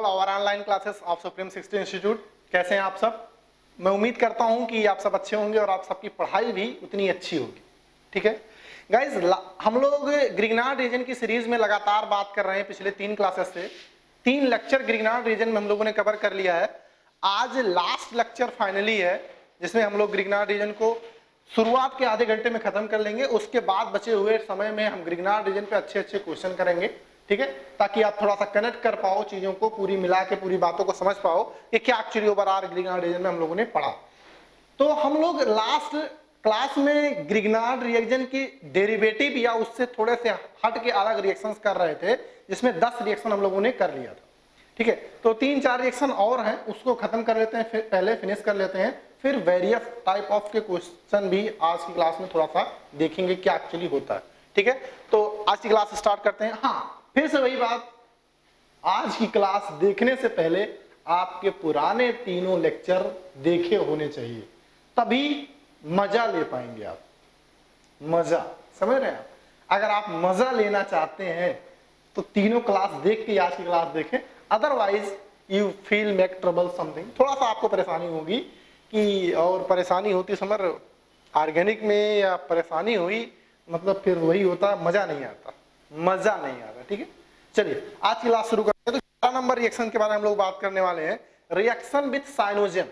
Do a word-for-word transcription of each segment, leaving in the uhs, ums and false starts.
All our online classes of supreme sixty institute. कैसे हैं आप सब? मैं उम्मीद करता हूं कि आप सब अच्छे होंगे और आप सबकी पढ़ाई भी उतनी अच्छी होगी। ठीक है गाइज, हम लोग ग्रिग्नार्ड रीजन की सीरीज में लगातार बात कर रहे हैं पिछले तीन क्लासेस से। तीन लेक्चर ग्रिग्नार्ड रीजन में हम लोगों ने कवर कर लिया है। आज लास्ट लेक्चर फाइनली है जिसमें हम लोग ग्रिग्नार्ड रीजन को शुरुआत के आधे घंटे में खत्म कर लेंगे। उसके बाद बचे हुए समय में हम ग्रिग्नार्ड रीजन पे अच्छे अच्छे क्वेश्चन करेंगे, ठीक है, ताकि आप थोड़ा सा कनेक्ट कर पाओ चीजों को, पूरी मिला के पूरी बातों को समझ पाओ कि क्या एक्चुअली ओवरऑल ग्रिग्नार्ड रीजन में हम लोगों ने पढ़ा। तो हम लोग लास्ट क्लास में ग्रिग्नार्ड रिएक्शन की डेरिवेटिव या उससे थोड़े से हट के अलग रिएक्शंस कर रहे थे, जिसमें दस रिएक्शन हम लोगों ने कर लिया था। ठीक है, तो तीन चार रिएक्शन और हैं, उसको खत्म कर लेते हैं, फिर पहले फिनिश कर लेते हैं, फिर वेरियस टाइप ऑफ के क्वेश्चन भी आज की क्लास में थोड़ा सा देखेंगे क्या एक्चुअली होता है। ठीक है, तो आज की क्लास स्टार्ट करते हैं। हाँ, फिर से वही बात, आज की क्लास देखने से पहले आपके पुराने तीनों लेक्चर देखे होने चाहिए, तभी मजा ले पाएंगे आप। मजा, समझ रहे हैं आप? अगर आप मजा लेना चाहते हैं तो तीनों क्लास देख के आज की क्लास देखें, otherwise you feel make trouble something. थोड़ा सा आपको परेशानी होगी कि, और परेशानी होती समझ, ऑर्गेनिक में या परेशानी हुई मतलब फिर वही होता है, मजा नहीं आता, मजा नहीं आता। ठीक है, चलिए आज की क्लास शुरू करते हैं। तो चार नंबर रिएक्शन के बारे में हम लोग बात करने वाले हैं, reaction with cyanogen.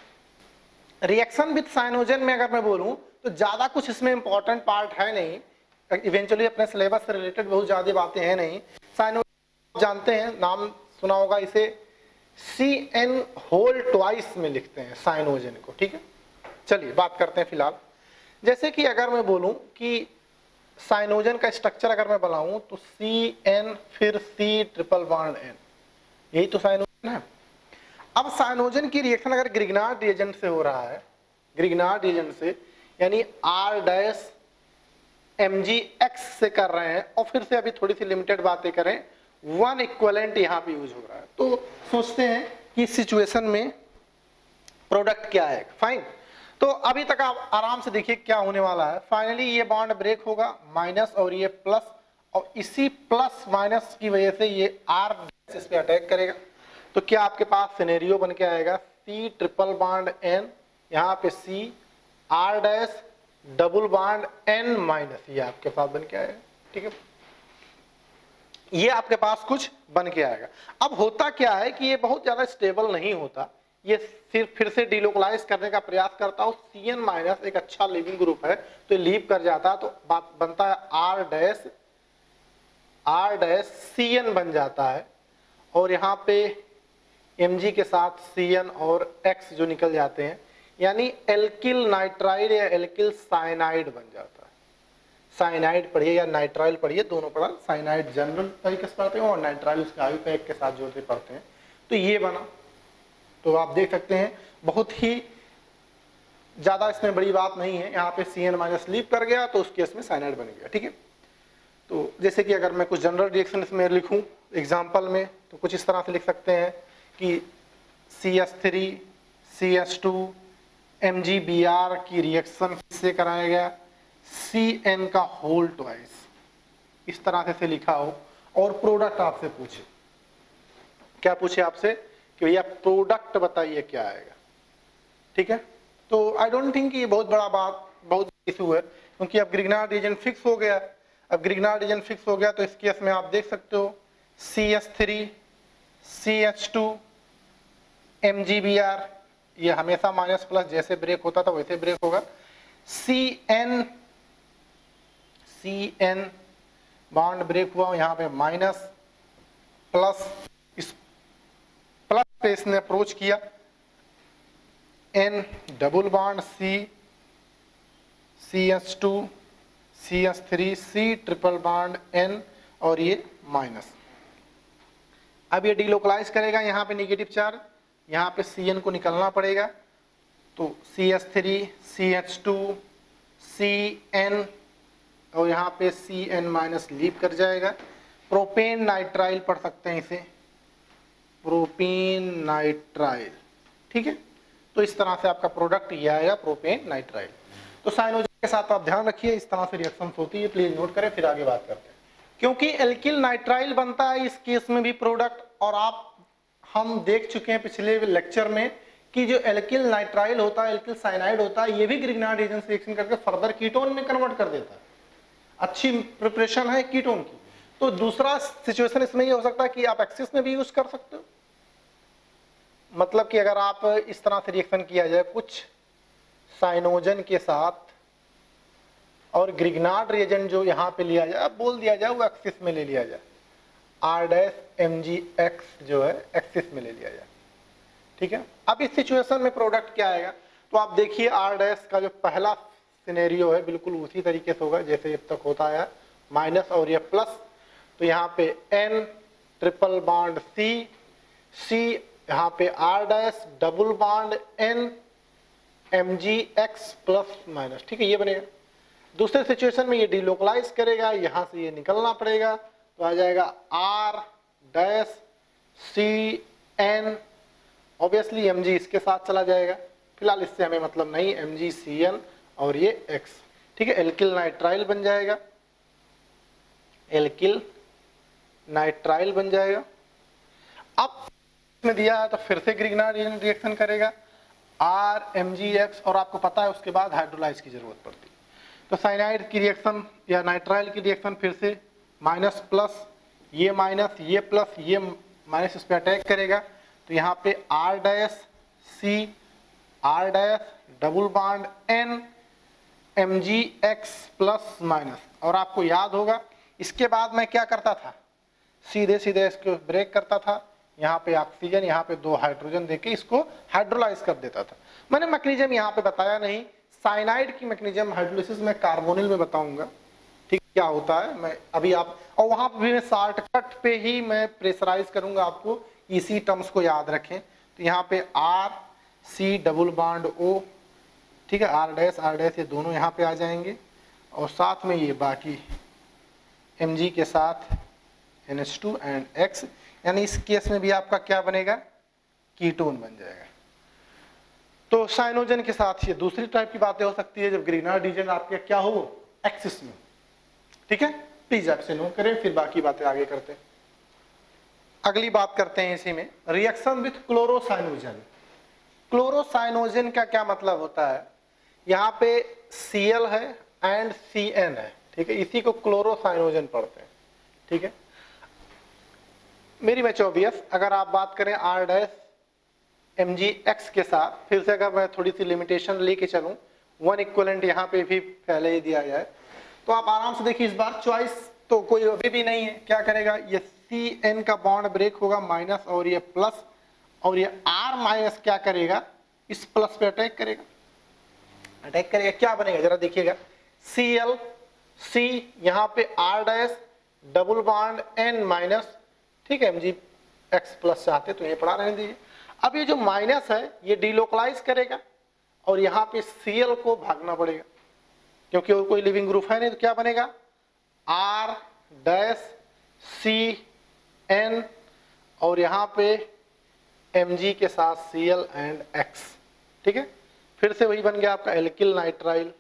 Reaction with cyanogen में अगर मैं बोलूं तो ज्यादा कुछ इसमें इंपॉर्टेंट पार्ट है नहीं, इवेंचुअली अपने सिलेबस से रिलेटेड बहुत ज्यादा बातें हैं नहीं। साइनोजन जानते हैं, नाम सुना होगा, इसे सी एन होल ट्वाइस में लिखते हैं साइनोजन को। ठीक है, चलिए बात करते हैं फिलहाल। जैसे कि अगर मैं बोलूं कि साइनोजन का स्ट्रक्चर अगर मैं बनाऊं तो सी एन फिर सी ट्रिपल बॉन्ड एन, यही तो साइनोजन है। अब साइनोजन की रिएक्शन अगर ग्रिग्नार्ड रिएजेंट से हो रहा है, ग्रिग्नार्ड रिएजेंट से यानी R dash M G X से कर रहे हैं, और फिर से अभी थोड़ी सी लिमिटेड बातें करें, वन इक्विवेलेंट यहाँ पे यूज हो रहा है, तो सोचते हैं कि इस सिचुएशन में प्रोडक्ट क्या है। फाइन, तो अभी तक आप आराम से देखिए क्या होने वाला है। फाइनली ये बॉन्ड ब्रेक होगा, माइनस और ये प्लस, और इसी प्लस माइनस की वजह से ये आर इस पे अटैक करेगा। तो क्या आपके पास सिनेरियो बन के आएगा, सी ट्रिपल बॉन्ड एन, यहाँ पे C R dash double bond N minus, ये आपके पास बन के आएगा। ठीक है, ये आपके पास कुछ बन के आएगा। अब होता क्या है कि ये बहुत ज्यादा स्टेबल नहीं होता, ये सिर्फ फिर से डिलोकलाइज करने का प्रयास करता हूं। सी एन माइनस एक अच्छा लीविंग ग्रुप है, तो लीव कर जाता है, तो बात बनता है R dash R dash C N बन जाता है, और यहाँ पे एम जी के साथ सी एन और एक्स जो निकल जाते हैं, यानी एल्किल नाइट्राइल या एल्किल साइनाइड बन जाता है। साइनाइड पढ़िए या नाइट्राइल पढ़िए, दोनों पढ़ा। साइनाइड जनरल तरीके से पढ़ते हैं और नाइट्राइल उसके आयु पे एक के साथ जोड़ते पढ़ते हैं। तो ये बना, तो आप देख सकते हैं बहुत ही ज्यादा इसमें बड़ी बात नहीं है। यहाँ पे सी एन माइनस लीव कर गया तो उस केस में साइनाइड बन गया। ठीक है, तो जैसे कि अगर मैं कुछ जनरल रिएक्शन इसमें लिखूं एग्जाम्पल में, तो कुछ इस तरह से लिख सकते हैं कि C S three C S two M G B R की रिएक्शन किससे कराया गया, सी एन का होल ट्वाइस, इस तरह से, से लिखा हो, और प्रोडक्ट आपसे पूछे। क्या पूछे आपसे कि भैया प्रोडक्ट बताइए क्या आएगा। ठीक है, तो आई डोंट थिंक ये बहुत बड़ा बात, बहुत इशू है, क्योंकि अब ग्रिग्नार्ड रीजन फिक्स हो गया। अब ग्रिग्नार्ड रीजन फिक्स हो गया तो इस केस में आप देख सकते हो C S three C H two M G B R, ये हमेशा माइनस प्लस जैसे ब्रेक होता था वैसे ब्रेक होगा। C N C N bond break हुआ, यहाँ पे माइनस प्लस, इस प्लस पे इसने अप्रोच किया, N double bond C C H two C H three C triple bond N, और ये माइनस। अब ये डिलोकलाइज करेगा, यहाँ पे निगेटिव चार्ज, यहाँ पे सी एन को निकलना पड़ेगा, तो C H three C H two C N, और यहाँ पे सी एन माइनस लीव कर जाएगा। प्रोपेन नाइट्राइल पढ़ सकते हैं इसे, प्रोपेन नाइट्राइल। ठीक है, तो इस तरह से आपका प्रोडक्ट ये आएगा, प्रोपेन नाइट्राइल। तो साइनोजन के साथ आप ध्यान रखिए, इस तरह से रिएक्शन होती है, प्लीज नोट करें, फिर आगे बात करते हैं। क्योंकि एल्किल नाइट्राइल बनता है इस केस में भी प्रोडक्ट, और आप हम देख चुके हैं पिछले लेक्चर में कि जो एल्किल नाइट्राइल होता है, एल्किल साइनाइड होता है, ये भी ग्रिग्नार्ड एजेंट रिएक्शन करके फर्दर कीटोन में कन्वर्ट कर देता है। अच्छी प्रिपरेशन है कीटोन की। तो दूसरा सिचुएशन इसमें ये हो सकता है कि आप एक्सिस में भी यूज कर सकते हो। मतलब कि अगर आप इस तरह से रिएक्शन किया जाए कुछ साइनोजन के साथ और ग्रिग्नार्ड रिएजेंट जो यहाँ पे लिया जाए, अब बोल दिया जाए वो एक्सिस में ले लिया जाए, R dash M G X जो है एक्सिस में ले लिया जाए, ठीक है। अब इस सिचुएशन में प्रोडक्ट क्या आएगा, तो आप देखिए आर डैश का जो पहला सिनेरियो है बिल्कुल उसी तरीके से होगा जैसे अब तक होता है, माइनस और ये प्लस। तो यहाँ पे N triple bond C, C यहाँ पे R dash double bond N M G X plus minus, ठीक है, ये बनेगा। दूसरे सिचुएशन में ये डिलोकलाइज करेगा, यहाँ से ये निकलना पड़ेगा, तो आ जाएगा R dash C N, obviously M G इसके साथ चला जाएगा, फिलहाल इससे हमें मतलब नहीं, एम जी सी एन और ये एक्स, ठीक है, एल्किल नाइट्राइल बन जाएगा, एल्किल नाइट्राइल बन जाएगा। अब में दिया है तो फिर से ग्रिग्नार्ड रिएक्शन करेगा, आर एम जी एक्स, और आपको पता है उसके बाद हाइड्रोलाइज की जरूरत पड़ती है। तो साइनाइड की रिएक्शन या नाइट्राइल की रिएक्शन फिर से माइनस प्लस, ये माइनस ये प्लस ये माइनस इस पर अटैक करेगा, तो यहाँ पे R dash C R dash double bond N M G X plus minus. और आपको याद होगा इसके बाद मैं क्या करता था, सीधे सीधे इसको ब्रेक करता था, यहाँ पे ऑक्सीजन यहाँ पे दो हाइड्रोजन देके इसको हाइड्रोलाइज कर देता था। मैंने मैकेनिज्म यहाँ पे बताया नहीं, साइनाइड की मैकेनिज्म हाइड्रोलिसिस में कार्बोनिल में बताऊंगा, ठीक क्या होता है मैं अभी आप, और वहां पर भी मैं शॉर्टकट पे ही मैं प्रेशराइज करूंगा, आपको इसी टर्म्स को याद रखें। तो यहाँ पे R C double bond O, ठीक है, आर डैश आर डैश ये दोनों यहाँ पे आ जाएंगे, और साथ में ये बाकी एम जी के साथ N H two and X, यानी इस केस में भी आपका क्या बनेगा, कीटोन बन जाएगा। तो साइनोजन के साथ ये दूसरी टाइप की बातें हो सकती है जब ग्रिग्नार्ड रिएजेंट आपके क्या हो एक्सिस में, ठीक है। प्लीज आप इसे नोट करें, फिर बाकी बातें आगे करते हैं। अगली बात करते हैं इसी में, रिएक्शन विथ क्लोरोसाइनोजन। क्लोरोसाइनोजन का क्या मतलब होता है, यहाँ पे Cl है एंड Cn है, ठीक है, इसी को क्लोरोसाइनोजन पढ़ते हैं, ठीक है। मेरी मैच ऑब्वियस, अगर आप बात करें R dash M G X के साथ, फिर से अगर मैं थोड़ी सी लिमिटेशन लेके चलूं, वन इक्वलेंट यहाँ पे भी पहले ही दिया जाए, तो आप आराम से देखिए, इस बार चॉइस तो कोई अभी भी नहीं है, क्या करेगा, ये सी एन का बॉन्ड ब्रेक होगा माइनस, और ये प्लस, और ये आर माइनस क्या करेगा, इस प्लस पे अटैक करेगा, अटैक करेगा, क्या बनेगा जरा देखिएगा, सी एल सी यहाँ पे R dash double bond N minus, ठीक है, एम जी एक्स प्लस चाहते तो ये पढ़ा रहने दीजिए। अब ये जो माइनस है ये डिलोकलाइज करेगा, और यहाँ पे Cl को भागना पड़ेगा, क्योंकि और कोई लिविंग ग्रुप है नहीं, तो क्या बनेगा, R डैश सी एन, और यहाँ पे Mg के साथ Cl एंड X, ठीक है। फिर से वही बन गया आपका एल्किल नाइट्राइल,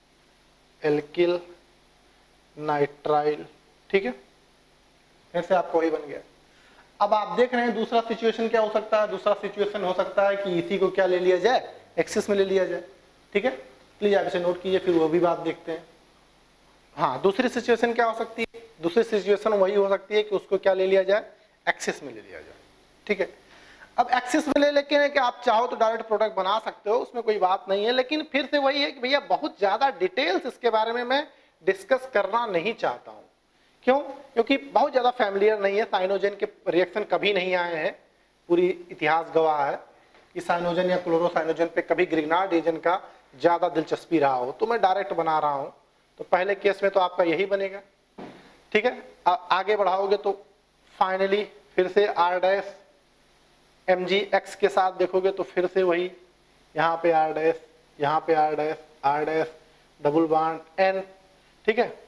एल्किल नाइट्राइल, ठीक है, फिर से आपको वही बन गया। अब आप देख रहे हैं दूसरा सिचुएशन क्या हो सकता है, दूसरा सिचुएशन हो सकता है कि इसी को क्या ले लिया जाए, एक्सिस में ले लिया जाए, ठीक है। प्लीज आप इसे नोट कीजिए, फिर वो भी बात देखते हैं। हाँ, दूसरी सिचुएशन क्या हो सकती है, दूसरी सिचुएशन वही हो सकती है कि उसको क्या ले लिया जाए, एक्सिस में ले लिया जाए, ठीक है। अब एक्सिस में ले लेके कि आप चाहो तो डायरेक्ट प्रोडक्ट बना सकते हो, उसमें कोई बात नहीं है, लेकिन फिर से वही है कि भैया बहुत ज्यादा डिटेल्स इसके बारे में मैं डिस्कस करना नहीं चाहता हूँ। क्यों? क्योंकि बहुत ज्यादा फैमिलियर नहीं है, साइनोजन के रिएक्शन कभी नहीं आए हैं, पूरी इतिहास गवाह है कि साइनोजन या क्लोरोसाइनोजन पे कभी ग्रिग्नार्ड रिएजेंट का ज्यादा दिलचस्पी रहा हो, तो मैं डायरेक्ट बना रहा हूं। तो पहले केस में तो आपका यही बनेगा, ठीक है। आ, आगे बढ़ाओगे तो फाइनली फिर से R dash M G X के साथ देखोगे तो फिर से वही, यहाँ पे आर डैश, यहाँ पे R dash, R dash double bond N, ठीक है,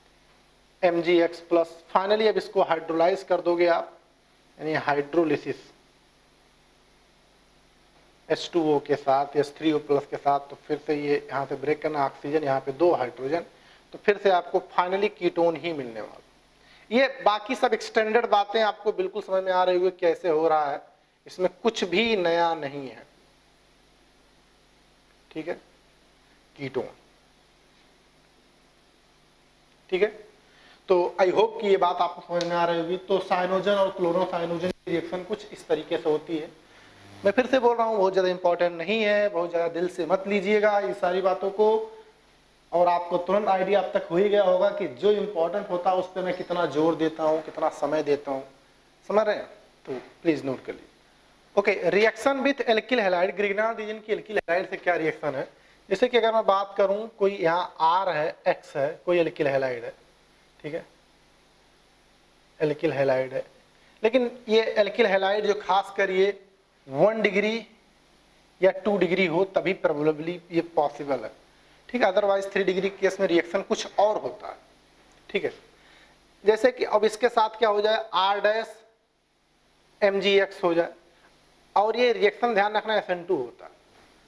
M G X plus. Finally अब इसको हाइड्रोलाइज कर दोगे आप, यानी हाइड्रोलिसिस एच टू ओ के साथ, एच थ्री ओ प्लस के साथ, तो फिर से ये यहाँ से ब्रेक करना, ऑक्सीजन यहाँ पे दो हाइड्रोजन, तो फिर से आपको फाइनली कीटोन ही मिलने वाला। ये बाकी सब एक्सटेंडेड बातें आपको बिल्कुल समझ में आ रही होगी कैसे हो रहा है, इसमें कुछ भी नया नहीं है, ठीक है, कीटोन, ठीक है। तो आई होप कि ये बात आपको समझ में आ रही होगी। तो साइनोजन और क्लोरोसाइनोजन की रिएक्शन कुछ इस तरीके से होती है। मैं फिर से बोल रहा हूँ, बहुत ज़्यादा इंपॉर्टेंट नहीं है, बहुत ज़्यादा दिल से मत लीजिएगा ये सारी बातों को, और आपको तुरंत आइडिया अब तक हो ही गया होगा कि जो इम्पोर्टेंट होता है उस पर मैं कितना जोर देता हूँ, कितना समय देता हूँ, समझ रहे हैं? तो प्लीज़ नोट कर लीजिए। Okay, reaction with alkyl halide, Grignard reagent की एल्किल हैलाइड से क्या रिएक्शन है? जैसे कि अगर मैं बात करूँ, कोई यहाँ आर है, एक्स है, कोई एल्किल हैलाइड है, ठीक है, एल्किल हैलाइड है, लेकिन ये एल्किल हैलाइड जो खास कर ये वन डिग्री या टू डिग्री हो तभी प्रोबेबली ये पॉसिबल है, ठीक है, अदरवाइज थ्री डिग्री केस में रिएक्शन कुछ और होता है, ठीक है। जैसे कि अब इसके साथ क्या हो जाए, R dash M G X हो जाए, और ये रिएक्शन ध्यान रखना एस एन टू होता है।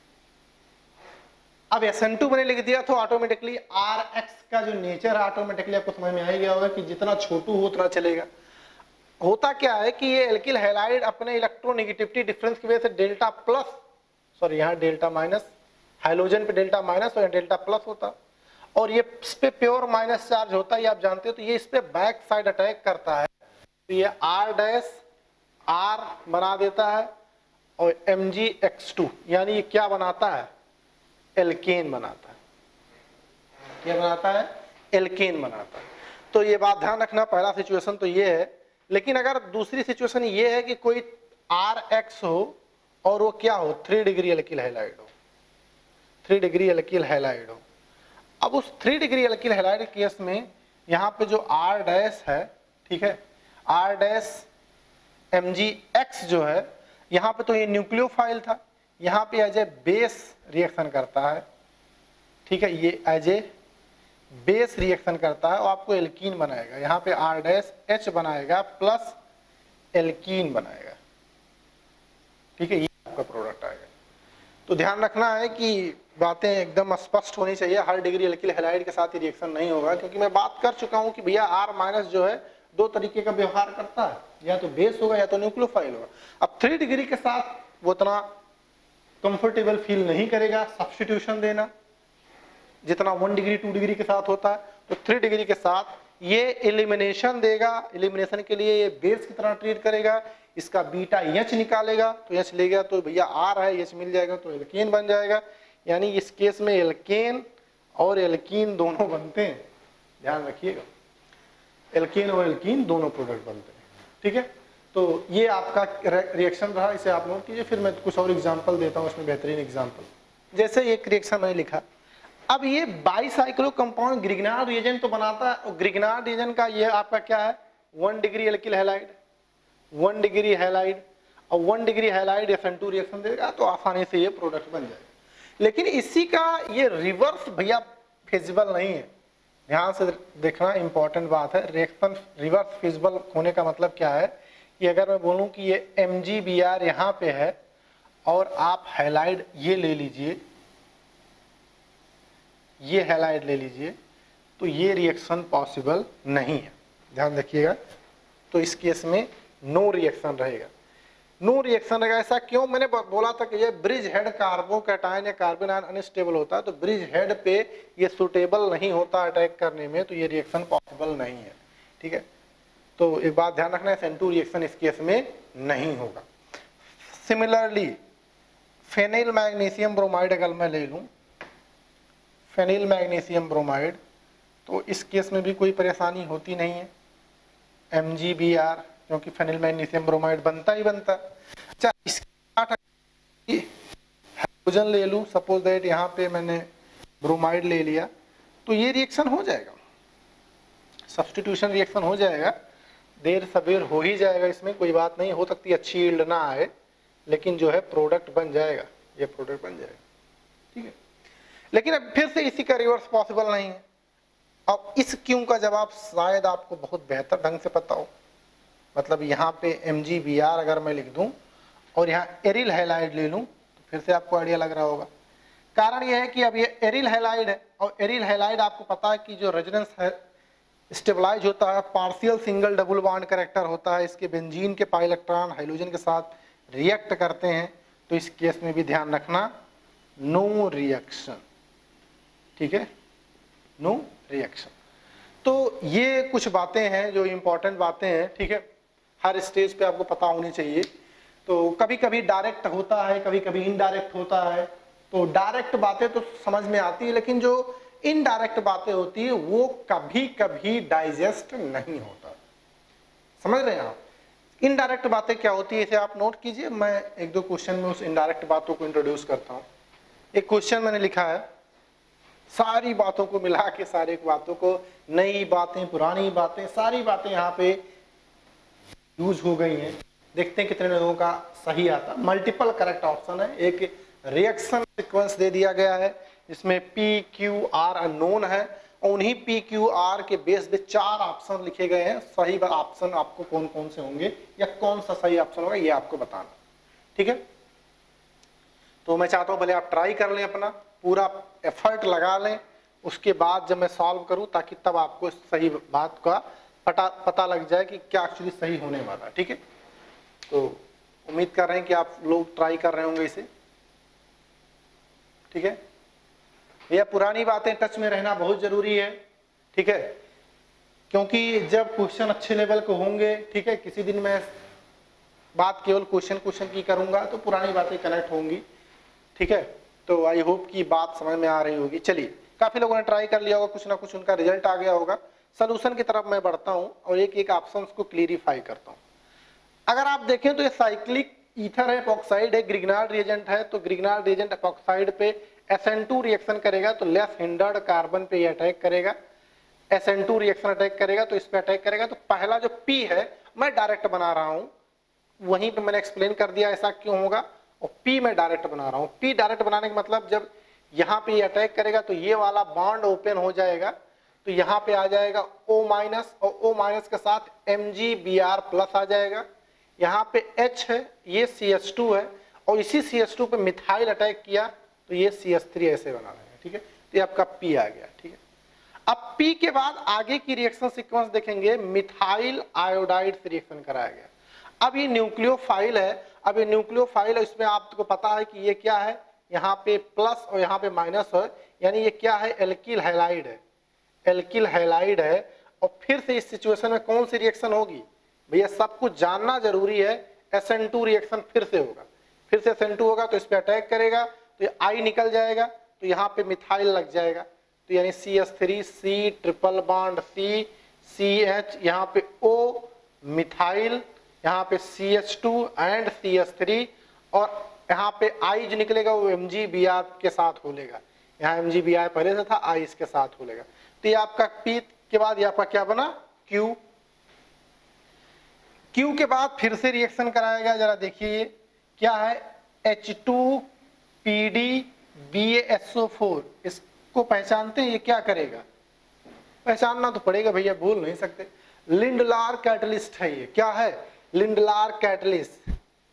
अब एस एन टू मैंने लिख दिया तो ऑटोमेटिकली आर एक्स का जो नेचर है ऑटोमेटिकली आपको समझ में आ ही गया होगा कि जितना छोटू हो उतना चलेगा। होता क्या है कि ये एल्किल हैलाइड अपने इलेक्ट्रोनेगेटिविटी डिफरेंस की वजह से डेल्टा प्लस, सॉरी यहाँ डेल्टा माइनस, हाइड्रोजन पे डेल्टा माइनस और डेल्टा प्लस होता, और ये इस पे प्योर माइनस चार्ज होता है, ये आप जानते हो। तो ये इस पे बैक साइड अटैक करता है, तो ये आर डैश आर बना देता है और एम जी एक्स टू, यानी ये क्या बनाता है, एल्केन बनाता है। क्या बनाता है, एल्केन बनाता है। तो ये बात ध्यान रखना, पहला सिचुएशन तो ये है। लेकिन अगर दूसरी सिचुएशन ये है कि कोई आर एक्स हो और वो क्या हो, थ्री डिग्री एल्किल हैलाइड हो, थ्री डिग्री एल्किल हैलाइड हो। अब उस three degree alkyl halide case में यहाँ पे जो आर डैश है, ठीक है, R dash M G X जो है, यहाँ पे तो ये न्यूक्लियोफाइल था, यहाँ पे एज ए बेस रिएक्शन करता है, ठीक है, ये एज ए बेस रिएक्शन करता है और आपको एल्कीन बनाएगा। यहाँ पे आर डैश एच बनाएगा प्लस एल्कीन बनाएगा, ठीक है, ये आपका प्रोडक्ट आएगा। तो ध्यान रखना है कि बातें एकदम स्पष्ट होनी चाहिए। हर डिग्री एल्किल हैलाइड के साथ ही रिएक्शन नहीं होगा, क्योंकि मैं बात कर चुका हूँ कि भैया आर माइनस जो है दो तरीके का व्यवहार करता है, या तो बेस होगा या तो न्यूक्लियोफाइल होगा। अब थ्री डिग्री के साथ वो उतना कंफर्टेबल फील नहीं करेगा सब्स्टिट्यूशन देना जितना वन डिग्री टू डिग्री के साथ होता है। तो थ्री डिग्री के साथ ये एलिमिनेशन देगा, एलिमिनेशन के लिए ये बेस की तरह ट्रीट करेगा, इसका बीटा एच निकालेगा, तो एच ले गया तो भैया आर है, एच मिल जाएगा तो एल्केन बन जाएगा। यानी इस केस में एल्केन और एल्कीन दोनों बनते हैं, ध्यान रखिएगा, एल्केन और एल्कीन दोनों प्रोडक्ट बनते हैं, ठीक है। तो ये आपका रिएक्शन रहा, इसे आप नोट कीजिए। फिर मैं कुछ और एग्जांपल देता हूँ, इसमें बेहतरीन एग्जांपल। जैसे एक रिएक्शन मैंने लिखा, अब ये बाईसाइक्लो कंपाउंड ग्रिग्नार्ड रिएजेंट तो बनाता है, और ग्रिग्नार्ड रिएजेंट का ये आपका क्या है, one degree alkyl halide, one degree halide और one degree halide S N two reaction देगा, तो आसानी से ये प्रोडक्ट बन जाएगा। लेकिन इसी का ये रिवर्स भैया फिजिबल नहीं है, ध्यान से देखना, इंपॉर्टेंट बात है। रिएक्शन रिवर्स फिजिबल होने का मतलब क्या है कि अगर मैं बोलूं कि ये एम जी बी आर यहाँ पे है और आप हैलाइड ये ले लीजिए, ये हैलाइड ले लीजिए, तो ये रिएक्शन पॉसिबल नहीं है, ध्यान रखिएगा। तो इस केस में नो रिएक्शन रहेगा, नो रिएक्शन रहेगा। ऐसा क्यों, मैंने बोला था कि ये ब्रिज हेड कार्बोकैटायन या कार्बन आयन अनस्टेबल होता है, तो ब्रिज हेड पे ये सुटेबल नहीं होता अटैक करने में, तो ये रिएक्शन पॉसिबल नहीं है, ठीक है। तो एक बात ध्यान रखना है, एस एन टू रिएक्शन इस केस में नहीं होगा। सिमिलरली फेनिल मैग्नीशियम ब्रोमाइड अगर मैं ले लूं, फेनिल मैग्नीशियम ब्रोमाइड, तो इस केस में भी कोई परेशानी होती नहीं है, एम जी बी आर, क्योंकि फेनिल मैग्नीशियम ब्रोमाइड बनता ही बनता। अच्छा, इसके हाइड्रोजन ले लूं, सपोज दैट यहाँ पे मैंने ब्रोमाइड ले लिया, तो ये रिएक्शन हो जाएगा, सब्स्टिट्यूशन रिएक्शन हो जाएगा, देर सवेर हो ही जाएगा, इसमें कोई बात नहीं। हो सकती अच्छी यील्ड ना आए, लेकिन जो है प्रोडक्ट बन जाएगा, ये प्रोडक्ट बन जाएगा, ठीक है। लेकिन अब फिर से इसी का रिवर्स पॉसिबल नहीं है। अब इस क्यों का जवाब शायद आपको बहुत बेहतर ढंग से पता हो, मतलब यहाँ पे एम जी बी आर अगर मैं लिख दूं और यहाँ एरिल हैलाइड ले लूं, तो फिर से आपको आइडिया लग रहा होगा। कारण यह है कि अब ये एरिल हैलाइड है, और एरिल हैलाइड आपको पता है कि जो रेजोनेंस है स्टेबलाइज होता है, partial single double bond character होता है, इसके बेंजीन के पाई इलेक्ट्रॉन हाइड्रोजन के साथ रिएक्ट करते हैं, तो इस केस में भी ध्यान रखना नो रिएक्शन, ठीक है, नो रिएक्शन। तो ये कुछ बातें हैं जो इंपॉर्टेंट बातें हैं, ठीक है, हर स्टेज पे आपको पता होनी चाहिए। तो कभी कभी डायरेक्ट होता है, कभी कभी इनडायरेक्ट होता है। तो डायरेक्ट बातें तो समझ में आती है, लेकिन जो इनडायरेक्ट बातें होती है वो कभी कभी डाइजेस्ट नहीं होता। समझ रहे हैं आप? इनडायरेक्ट बातें क्या होती है इसे आप नोट कीजिए। मैं एक दो क्वेश्चन में उस इनडायरेक्ट बातों को इंट्रोड्यूस करता हूँ। एक क्वेश्चन मैंने लिखा है, सारी बातों को मिला के, सारी बातों को, नई बातें, पुरानी बातें, सारी बातें यहाँ पे यूज हो गई हैं। देखते हैं कितने लोगों का सही आता। मल्टीपल करेक्ट ऑप्शन है। एक रिएक्शन सीक्वेंस दे दिया गया है जिसमें पी क्यू आर अननोन है, और उन्हीं पी क्यू आर के बेस पे चार ऑप्शन लिखे गए हैं। सही ऑप्शन आपको कौन कौन से होंगे या कौन सा सही ऑप्शन होगा ये आपको बताना, ठीक है। तो मैं चाहता हूं भले आप ट्राई कर लें, अपना पूरा एफर्ट लगा लें, उसके बाद जब मैं सॉल्व करूं ताकि तब आपको सही बात का पता पता लग जाए कि क्या एक्चुअली सही होने वाला है, ठीक है। तो उम्मीद कर रहे हैं कि आप लोग ट्राई कर रहे होंगे इसे, ठीक है। यह पुरानी बातें टच में रहना बहुत जरूरी है, ठीक है, क्योंकि जब क्वेश्चन अच्छे लेवल के होंगे, ठीक है, किसी दिन मैं बात केवल क्वेश्चन क्वेश्चन की करूंगा तो पुरानी बातें कनेक्ट होंगी, ठीक है। तो आई होप कि बात समझ में आ रही होगी। चलिए, काफी लोगों ने ट्राई कर लिया होगा, कुछ ना कुछ उनका रिजल्ट आ गया होगा। सोल्यूशन की तरफ मैं बढ़ता हूं और एक एक ऑप्शंस को क्लियरिफाई करता हूं। अगर आप देखें तो ये साइक्लिक ईथर है, एपॉक्साइड है, ग्रिग्नार्ड रिएजेंट है। तो ग्रिग्नार्ड रिएजेंट एपॉक्साइड पे एस एन टू रिएक्शन करेगा तो लेस हिंडर्ड कार्बन पे ये अटैक करेगा। S N two reaction attack करेगा तो इस पे अटैक करेगा। तो पहला जो P है मैं डायरेक्ट बना रहा हूं, वहीं पे मैंने एक्सप्लेन कर दिया ऐसा क्यों होगा, और P मैं डायरेक्ट बना रहा हूं। P डायरेक्ट बनाने का मतलब जब यहाँ पे ये अटैक करेगा तो ये वाला बॉन्ड ओपन हो जाएगा, तो यहाँ पे आ जाएगा O माइनस, और O माइनस के साथ M G B R plus आ जाएगा। यहाँ पे H है, ये सी एच टू है, और इसी सी एच टू पे मिथाइल अटैक किया तो ये सी एच थ्री ऐसे बना रहेगा, ठीक है। तो ये आपका P आ गया, ठीक है। अब P के बाद आगे की रिएक्शन सीक्वेंस देखेंगे, मिथाइल आयोडाइड से रिएक्शन कराया गया। अब ये न्यूक्लियोफाइल है, अब ये न्यूक्लियोफाइल है, इसमें आपको पता है कि ये क्या है, यहाँ पे प्लस और यहाँ पे माइनस है, यानी ये क्या है, एल्किल हैलाइड है, एल्किल हैलाइड है। और फिर से इस सिचुएशन में कौन सी रिएक्शन होगी भैया, सब कुछ जानना जरूरी है। एस एन टू रिएक्शन फिर से होगा, फिर से एस एन टू होगा तो इस पे अटैक करेगा तो ये आई निकल जाएगा, तो यहाँ पे मिथाइल लग जाएगा, तो यानी C H three, C triple bond C, C H, यहाँ पे O मिथाइल, यहाँ पे C H two and C H three, और यहाँ पे I जो निकलेगा वो एम जी बी आर के साथ होलेगा। यहाँ एम जी बी आर पहले से था, I इसके साथ होलेगा। तो ये आपका P के बाद ये आपका क्या बना, Q। Q के बाद फिर से रिएक्शन कराएगा, जरा देखिए ये क्या है, H two P D B A S O four. इसको पहचानते हैं, ये क्या करेगा, पहचानना तो पड़ेगा भैया, भूल नहीं सकते। लिंडलार कैटलिस्ट है, ये क्या है, लिंडलार कैटलिस्ट।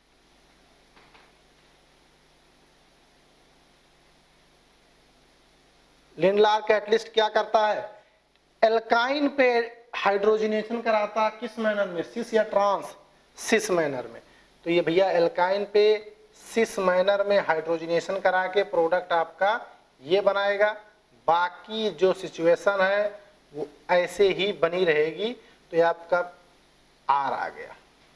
लिंडलार कैटलिस्ट क्या करता है, एल्काइन पे हाइड्रोजनेशन कराता, किस मैनर में, सिस या ट्रांस, सिस मैनर में। तो ये भैया एल्काइन पे सिस मैनर में हाइड्रोजनेशन करा के प्रोडक्ट आपका ये बनाएगा। बाकी जो सिचुएशन है वो ऐसे ही बनी रहेगी। तो ये आपका आर आ गया।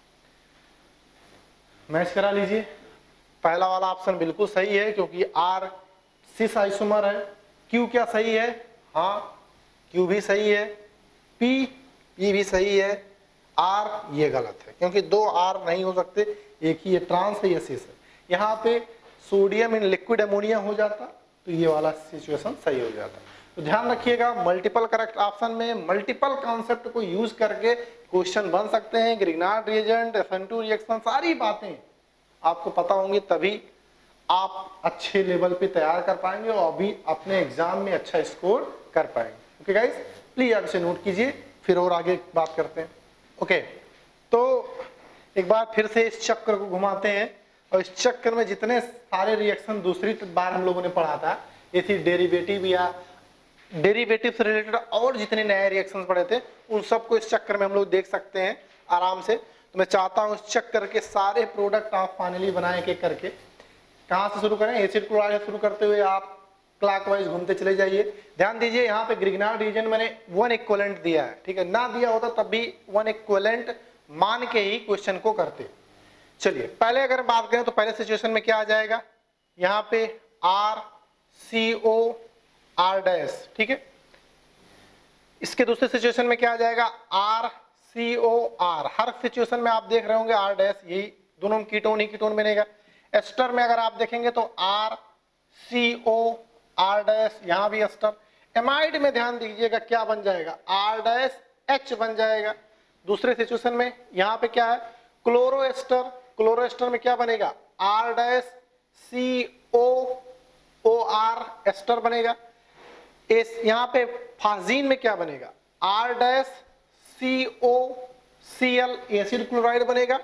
मैच करा लीजिए, पहला वाला ऑप्शन बिल्कुल सही है क्योंकि आर सिस आइसोमर है। क्यू क्या सही है, हाँ क्यू भी सही है, पी पी भी सही है, आर ये गलत है क्योंकि दो आर नहीं हो सकते, एक ही ये ट्रांस है, ये सिस है। यहाँ पे सोडियम इन लिक्विड अमोनिया हो जाता तो ये वाला सिचुएशन सही हो जाता। तो ध्यान रखिएगा, मल्टीपल करेक्ट ऑप्शन में मल्टीपल कॉन्सेप्ट को यूज करके क्वेश्चन बन सकते हैं। Grignard reagent, S N two reaction, सारी बातें आपको पता होंगी, तभी आप अच्छे लेवल पे तैयार कर पाएंगे और अभी अपने एग्जाम में अच्छा स्कोर कर पाएंगे। ओके गाइस, प्लीज आप इसे नोट कीजिए, फिर और आगे बात करते हैं। ओके, तो एक बार फिर से इस चक्र को घुमाते हैं, और इस चक्र में जितने सारे रिएक्शन दूसरी बार हम लोगों ने पढ़ा था, ये थी डेरिवेटिव या डेरिवेटिव से रिलेटेड और जितने नए रिएक्शंस पढ़े थे, उन सबको इस चक्र में हम लोग देख सकते हैं आराम से। तो मैं चाहता हूं चेक करके सारे प्रोडक्ट आप फाइनली बनाए एक एक करके। कहां से शुरू करें? एसिड क्लोराइड से शुरू करते हुए आप क्लॉकवाइज घूमते चले जाइए। ध्यान दीजिए यहाँ पे ग्रिग्नार्ड रीजन मैंने वन इक्विवेलेंट दिया है, ठीक है, ना दिया होता तब भी वन इक्विवेलेंट मान के ही क्वेश्चन को करते। चलिए पहले अगर बात करें तो पहले सिचुएशन में क्या आ जाएगा, यहाँ पे R C O R dash, ठीक है। इसके दूसरे सिचुएशन में क्या आ जाएगा, आर सी ओ आर। हर सिचुएशन में आप देख रहे होंगे आर डैश, यही दोनों में कीटोन ही कीटोन बनेगा। एस्टर में अगर आप देखेंगे तो R C O R dash, यहां भी एस्टर। एमाइड में ध्यान दीजिएगा क्या बन जाएगा, आर डैश एच बन जाएगा। दूसरे सिचुएशन में यहां पे क्या है, क्लोरो एस्टर। क्लोरो एस्टर में क्या बनेगा, R dash C O O R ester बनेगा। इस यहां पे फाजीन में क्या बनेगा, R dash C O C L acid chloride बनेगा।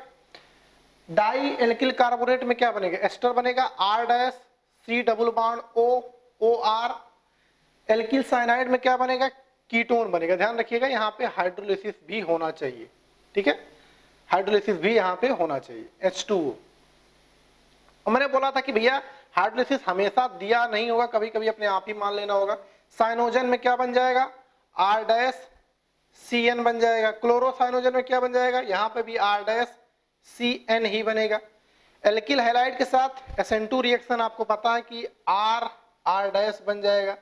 डाई एल्किल कार्बोनेट में क्या बनेगा, एस्टर बनेगा, R dash C double bond O O R. Alkyl cyanide में क्या बनेगा, कीटोन बनेगा। ध्यान रखिएगा यहाँ पे हाइड्रोलिसिस भी होना चाहिए, ठीक है, हाइड्रोलिसिस भी यहाँ पे होना चाहिए, एच टू ओ। और मैंने बोला था कि भैया हाइड्रोलिसिस हमेशा दिया नहीं होगा, कभी कभी अपने आप ही मान लेना होगा। साइनोजन में क्या बन जाएगा, आर डैश सी एन बन जाएगा। क्लोरोसाइनोजन में क्या बन जाएगा, यहाँ पे भी आर डैश सी एन ही बनेगा। एल्किल हैलाइड के साथ एस एन टू रिएक्शन आपको पता है कि आर आर डैश बन जाएगा।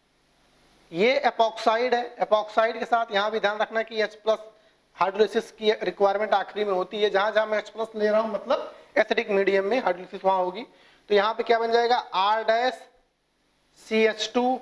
ये एपॉक्साइड है, एपॉक्साइड के साथ यहाँ भी ध्यान रखना कि H प्लस हाइड्रोलिसिस की रिक्वायरमेंट आखिरी में होती है। जहां जहां मैं H प्लस ले रहा हूं मतलब एसिडिक मीडियम में हाइड्रोलिसिस वहां होगी। तो यहाँ पे क्या बन जाएगा, R dash C H two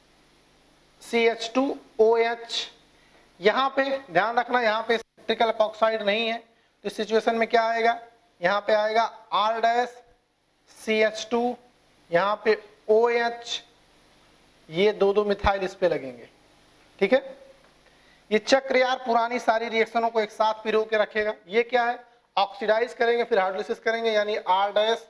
C H two O H. यहाँ पे ध्यान रखना यहाँ पे इलेक्ट्रिकल एपॉक्साइड नहीं है, तो इस सिचुएशन में क्या आएगा, यहाँ पे आएगा R dash C H two, यहाँ पे ओ एच, ये दो दो मिथाइल इस पे लगेंगे, ठीक है। ये चक्र यार पुरानी सारी रिएक्शनों को एक साथ पिरो के रखेगा। ये क्या है, ऑक्सीडाइज करेंगे फिर हाइड्रोलिसिस करेंगे, यानी आर डैश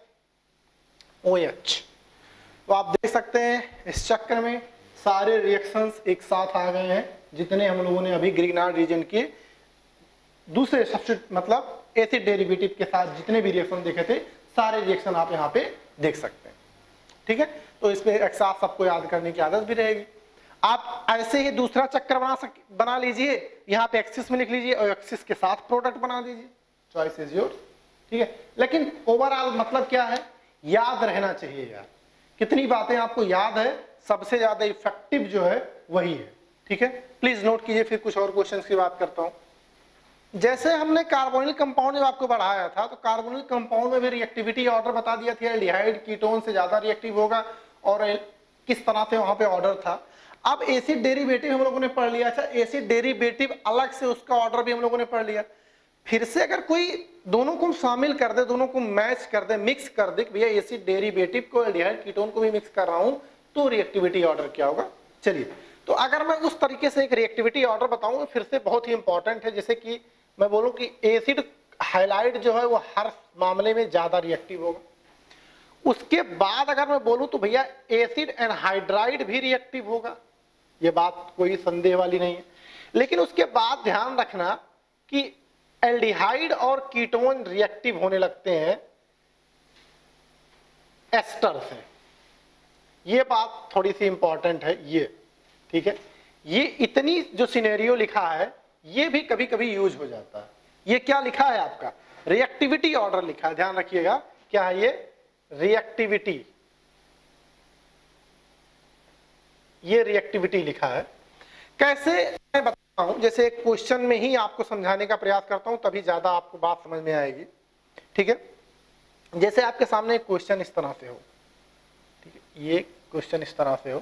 ओ एच। तो आप देख सकते हैं इस चक्र में सारे रिएक्शंस एक साथ आ गए हैं, जितने हम लोगों ने अभी ग्रिग्नार्ड रीजन के दूसरे सब्स्टिट्यूट मतलब एसिड डेरिवेटिव के साथ जितने भी रिएक्शन देखे थे, सारे रिएक्शन आप यहाँ पे देख सकते हैं, ठीक है। तो इस पे एक साथ सबको याद करने की आदत भी रहेगी। आप ऐसे ही दूसरा चक्र बना सक बना लीजिए, यहाँ पे एक्सिस में लिख लीजिए और एक्सिस के साथ प्रोडक्ट बना दीजिए, चॉइस इज योर्स, ठीक है। लेकिन ओवरऑल मतलब क्या है, याद रहना चाहिए यार। कितनी बातें आपको याद है, सबसे ज्यादा इफेक्टिव जो है वही है, ठीक है। प्लीज नोट कीजिए, फिर कुछ और क्वेश्चंस की बात करता हूं। जैसे हमने कार्बोनिल कंपाउंड में आपको बढ़ाया था, तो कार्बोनिल कंपाउंड में भी रिएक्टिविटी ऑर्डर बता दिया था, एल्डिहाइड कीटोन से ज्यादा रिएक्टिव होगा और किस तरह से वहां पे ऑर्डर था। अब एसिड डेरिवेटिव हम लोगों ने पढ़ लिया था, एसिड डेरिवेटिव अलग से उसका ऑर्डर भी हम लोगों ने पढ़ लिया। फिर से अगर कोई दोनों को शामिल कर दे, दोनों को मैच कर दे, मिक्स कर दे, भैया एसिड डेरिवेटिव को एल्डिहाइड कीटोन को भी मिक्स कर रहा हूं, तो रिएक्टिविटी ऑर्डर क्या होगा। चलिए, तो अगर मैं उस तरीके से एक रिएक्टिविटी ऑर्डर बताऊं, फिर से बहुत ही इंपॉर्टेंट है। जैसे कि मैं बोलूं कि एसिड हाइलाइड जो है वो हर मामले में ज्यादा रिएक्टिव होगा। उसके बाद अगर मैं बोलूं तो भैया एसिड एनहाइड्राइड भी रिएक्टिव होगा, ये बात कोई संदेह वाली नहीं है। लेकिन उसके बाद ध्यान रखना कि एल्डिहाइड और कीटोन रिएक्टिव होने लगते हैं एस्टर से, ये बात थोड़ी सी इंपॉर्टेंट है ये, ठीक है। ये इतनी जो सिनेरियो लिखा है ये भी कभी कभी यूज हो जाता है। ये क्या लिखा है आपका, रिएक्टिविटी ऑर्डर लिखा है, ध्यान रखिएगा क्या है ये, रिएक्टिविटी, ये रिएक्टिविटी लिखा है। कैसे मैं बताता हूं, जैसे एक क्वेश्चन में ही आपको समझाने का प्रयास करता हूं, तभी ज्यादा आपको बात समझ में आएगी, ठीक है। जैसे आपके सामने एक क्वेश्चन इस तरह से हो, ठीक है, ये क्वेश्चन इस तरह से हो,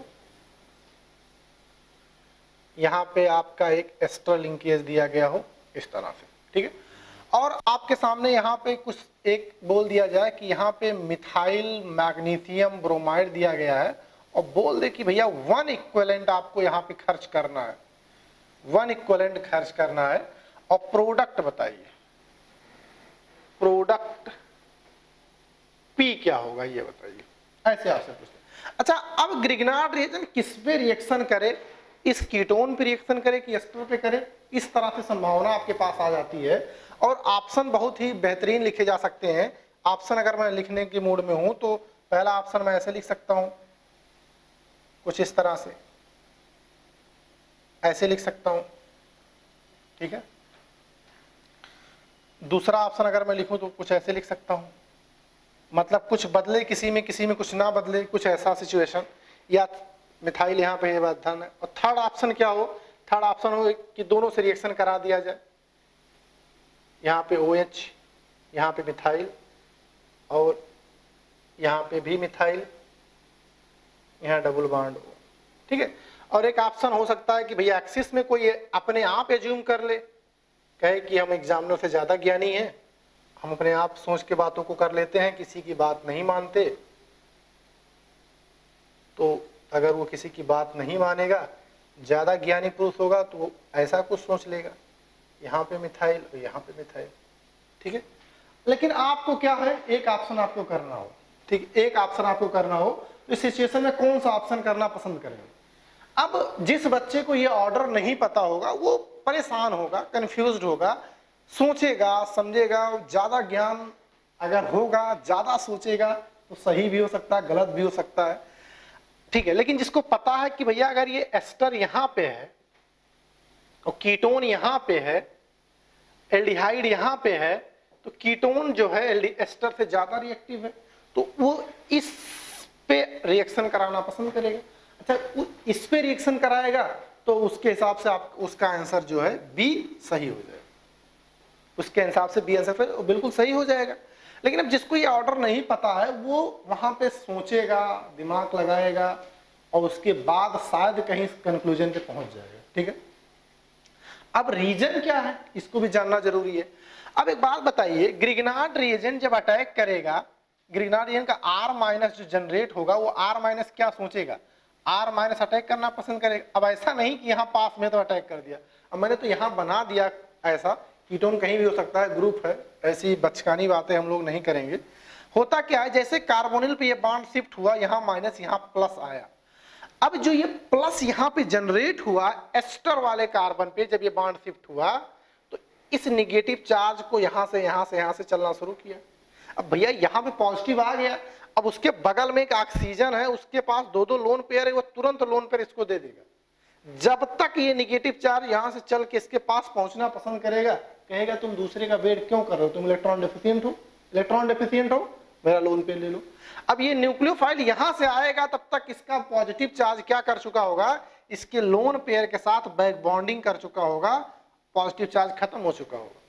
यहां पे आपका एक एस्टर लिंकेज दिया गया हो इस तरह से, ठीक है, और आपके सामने यहाँ पे कुछ एक बोल दिया जाए कि यहाँ पे मिथाइल मैग्नीशियम ब्रोमाइड दिया गया है और बोल दे कि भैया वन इक्विवेलेंट आपको यहाँ पे खर्च करना है, वन इक्विवेलेंट खर्च करना है और प्रोडक्ट बताइए, प्रोडक्ट पी क्या होगा ये बताइए, ऐसे आपसे पूछते। अच्छा, अब ग्रिग्नार्ड रिएक्शन किस पे रिएक्शन करे इस कीटोन पे रिएक्शन करे कि एस्टर पे करे, इस तरह से संभावना आपके पास आ जाती है। और ऑप्शन बहुत ही बेहतरीन लिखे जा सकते हैं। ऑप्शन अगर मैं लिखने के मूड में हूं तो पहला ऑप्शन मैं ऐसे लिख सकता हूं, कुछ इस तरह से ऐसे लिख सकता हूं, ठीक है। दूसरा ऑप्शन अगर मैं लिखूं तो कुछ ऐसे लिख सकता हूं, मतलब कुछ बदले किसी में, किसी में कुछ ना बदले, कुछ ऐसा सिचुएशन, या मिथाइल यहाँ पे धन है। और थर्ड ऑप्शन क्या हो, थर्ड ऑप्शन हो कि दोनों से रिएक्शन करा दिया जाए, यहाँ पे ओ एच, यहाँ पे मिथाइल और यहाँ पे भी मिथाइल, यहाँ डबल बॉन्ड हो, ठीक है। और एक ऑप्शन हो सकता है कि भैया एक्सिस में कोई अपने आप एज्यूम कर ले, कहे कि हम एग्जामिनर से ज्यादा ज्ञानी हैं, हम अपने आप सोच के बातों को कर लेते हैं, किसी की बात नहीं मानते। तो अगर वो किसी की बात नहीं मानेगा, ज्यादा ज्ञानी पुरुष होगा, तो वो ऐसा कुछ सोच लेगा, यहाँ पे मिथाइल और यहाँ पे मिथाइल, ठीक है। लेकिन आपको क्या है, एक ऑप्शन आपको करना हो, ठीक, एक ऑप्शन आपको करना हो, इस सिचुएशन में कौन सा ऑप्शन करना पसंद करेंगे। अब जिस बच्चे को ये ऑर्डर नहीं पता होगा वो परेशान होगा, कंफ्यूज्ड होगा, सोचेगा, समझेगा, ज्यादा ज्ञान अगर होगा, ज्यादा सोचेगा तो सही भी हो सकता है, गलत भी हो सकता है, ठीक है। लेकिन जिसको पता है कि भैया अगर ये एस्टर यहां पे है और कीटोन यहां पे है, एल्डिहाइड यहां पे है, तो कीटोन जो है एस्टर से ज्यादा रिएक्टिव है, तो वो इस पे रिएक्शन कराना पसंद करेगा। अच्छा, इस पे रिएक्शन कराएगा तो उसके हिसाब से आप उसका आंसर जो है बी सही हो जाएगा, उसके हिसाब से बी आंसर बिल्कुल सही हो जाएगा। लेकिन अब जिसको ये ऑर्डर नहीं पता है वो वहां पे सोचेगा, दिमाग लगाएगा और उसके बाद शायद कहीं कंक्लूजन पे पहुंच जाएगा, ठीक है। अब रीजन क्या है इसको भी जानना जरूरी है। अब एक बात बताइए, ग्रिग्नार्ड रिएजेंट जब अटैक करेगा, ग्रिग्नार्ड रिएजेंट का आर माइनस जो जनरेट होगा वो आर माइनस क्या सोचेगा, आर माइनस अटैक करना पसंद करेगा। अब ऐसा नहीं कि यहाँ पास में तो अटैक कर दिया, अब मैंने तो यहाँ बना दिया ऐसा, कीटोन कहीं भी हो सकता है, ग्रुप है, ऐसी बचकानी बातें हम लोग नहीं करेंगे। होता क्या है, जैसे कार्बोनिल पे ये बॉन्ड शिफ्ट हुआ, यहाँ माइनस यहाँ प्लस आया। अब जो ये प्लस यहाँ पे जनरेट हुआ एस्टर वाले कार्बन पे, जब ये बॉन्ड शिफ्ट हुआ तो इस निगेटिव चार्ज को यहाँ से यहाँ से यहाँ से चलना शुरू किया। अब भैया यहाँ पे पॉजिटिव आ गया, अब उसके बगल में एक ऑक्सीजन है, उसके पास दो दो लोन पेयर है, वो तुरंत लोन पेयर इसको दे देगा। जब तक ये निगेटिव चार्ज यहाँ से चल के इसके पास पहुंचना पसंद करेगा, कहेगा तुम दूसरे का वेट क्यों कर रहे हो, तुम इलेक्ट्रॉन डेफिशिएंट हो, इलेक्ट्रॉन डेफिशिएंट हो, मेरा लोन पेयर ले लो। अब ये न्यूक्लियोफाइल यहां से आएगा, तब तक इसका पॉजिटिव चार्ज क्या कर चुका होगा, इसके लोन पेयर के साथ बैक बॉन्डिंग कर चुका होगा, पॉजिटिव चार्ज खत्म हो चुका होगा,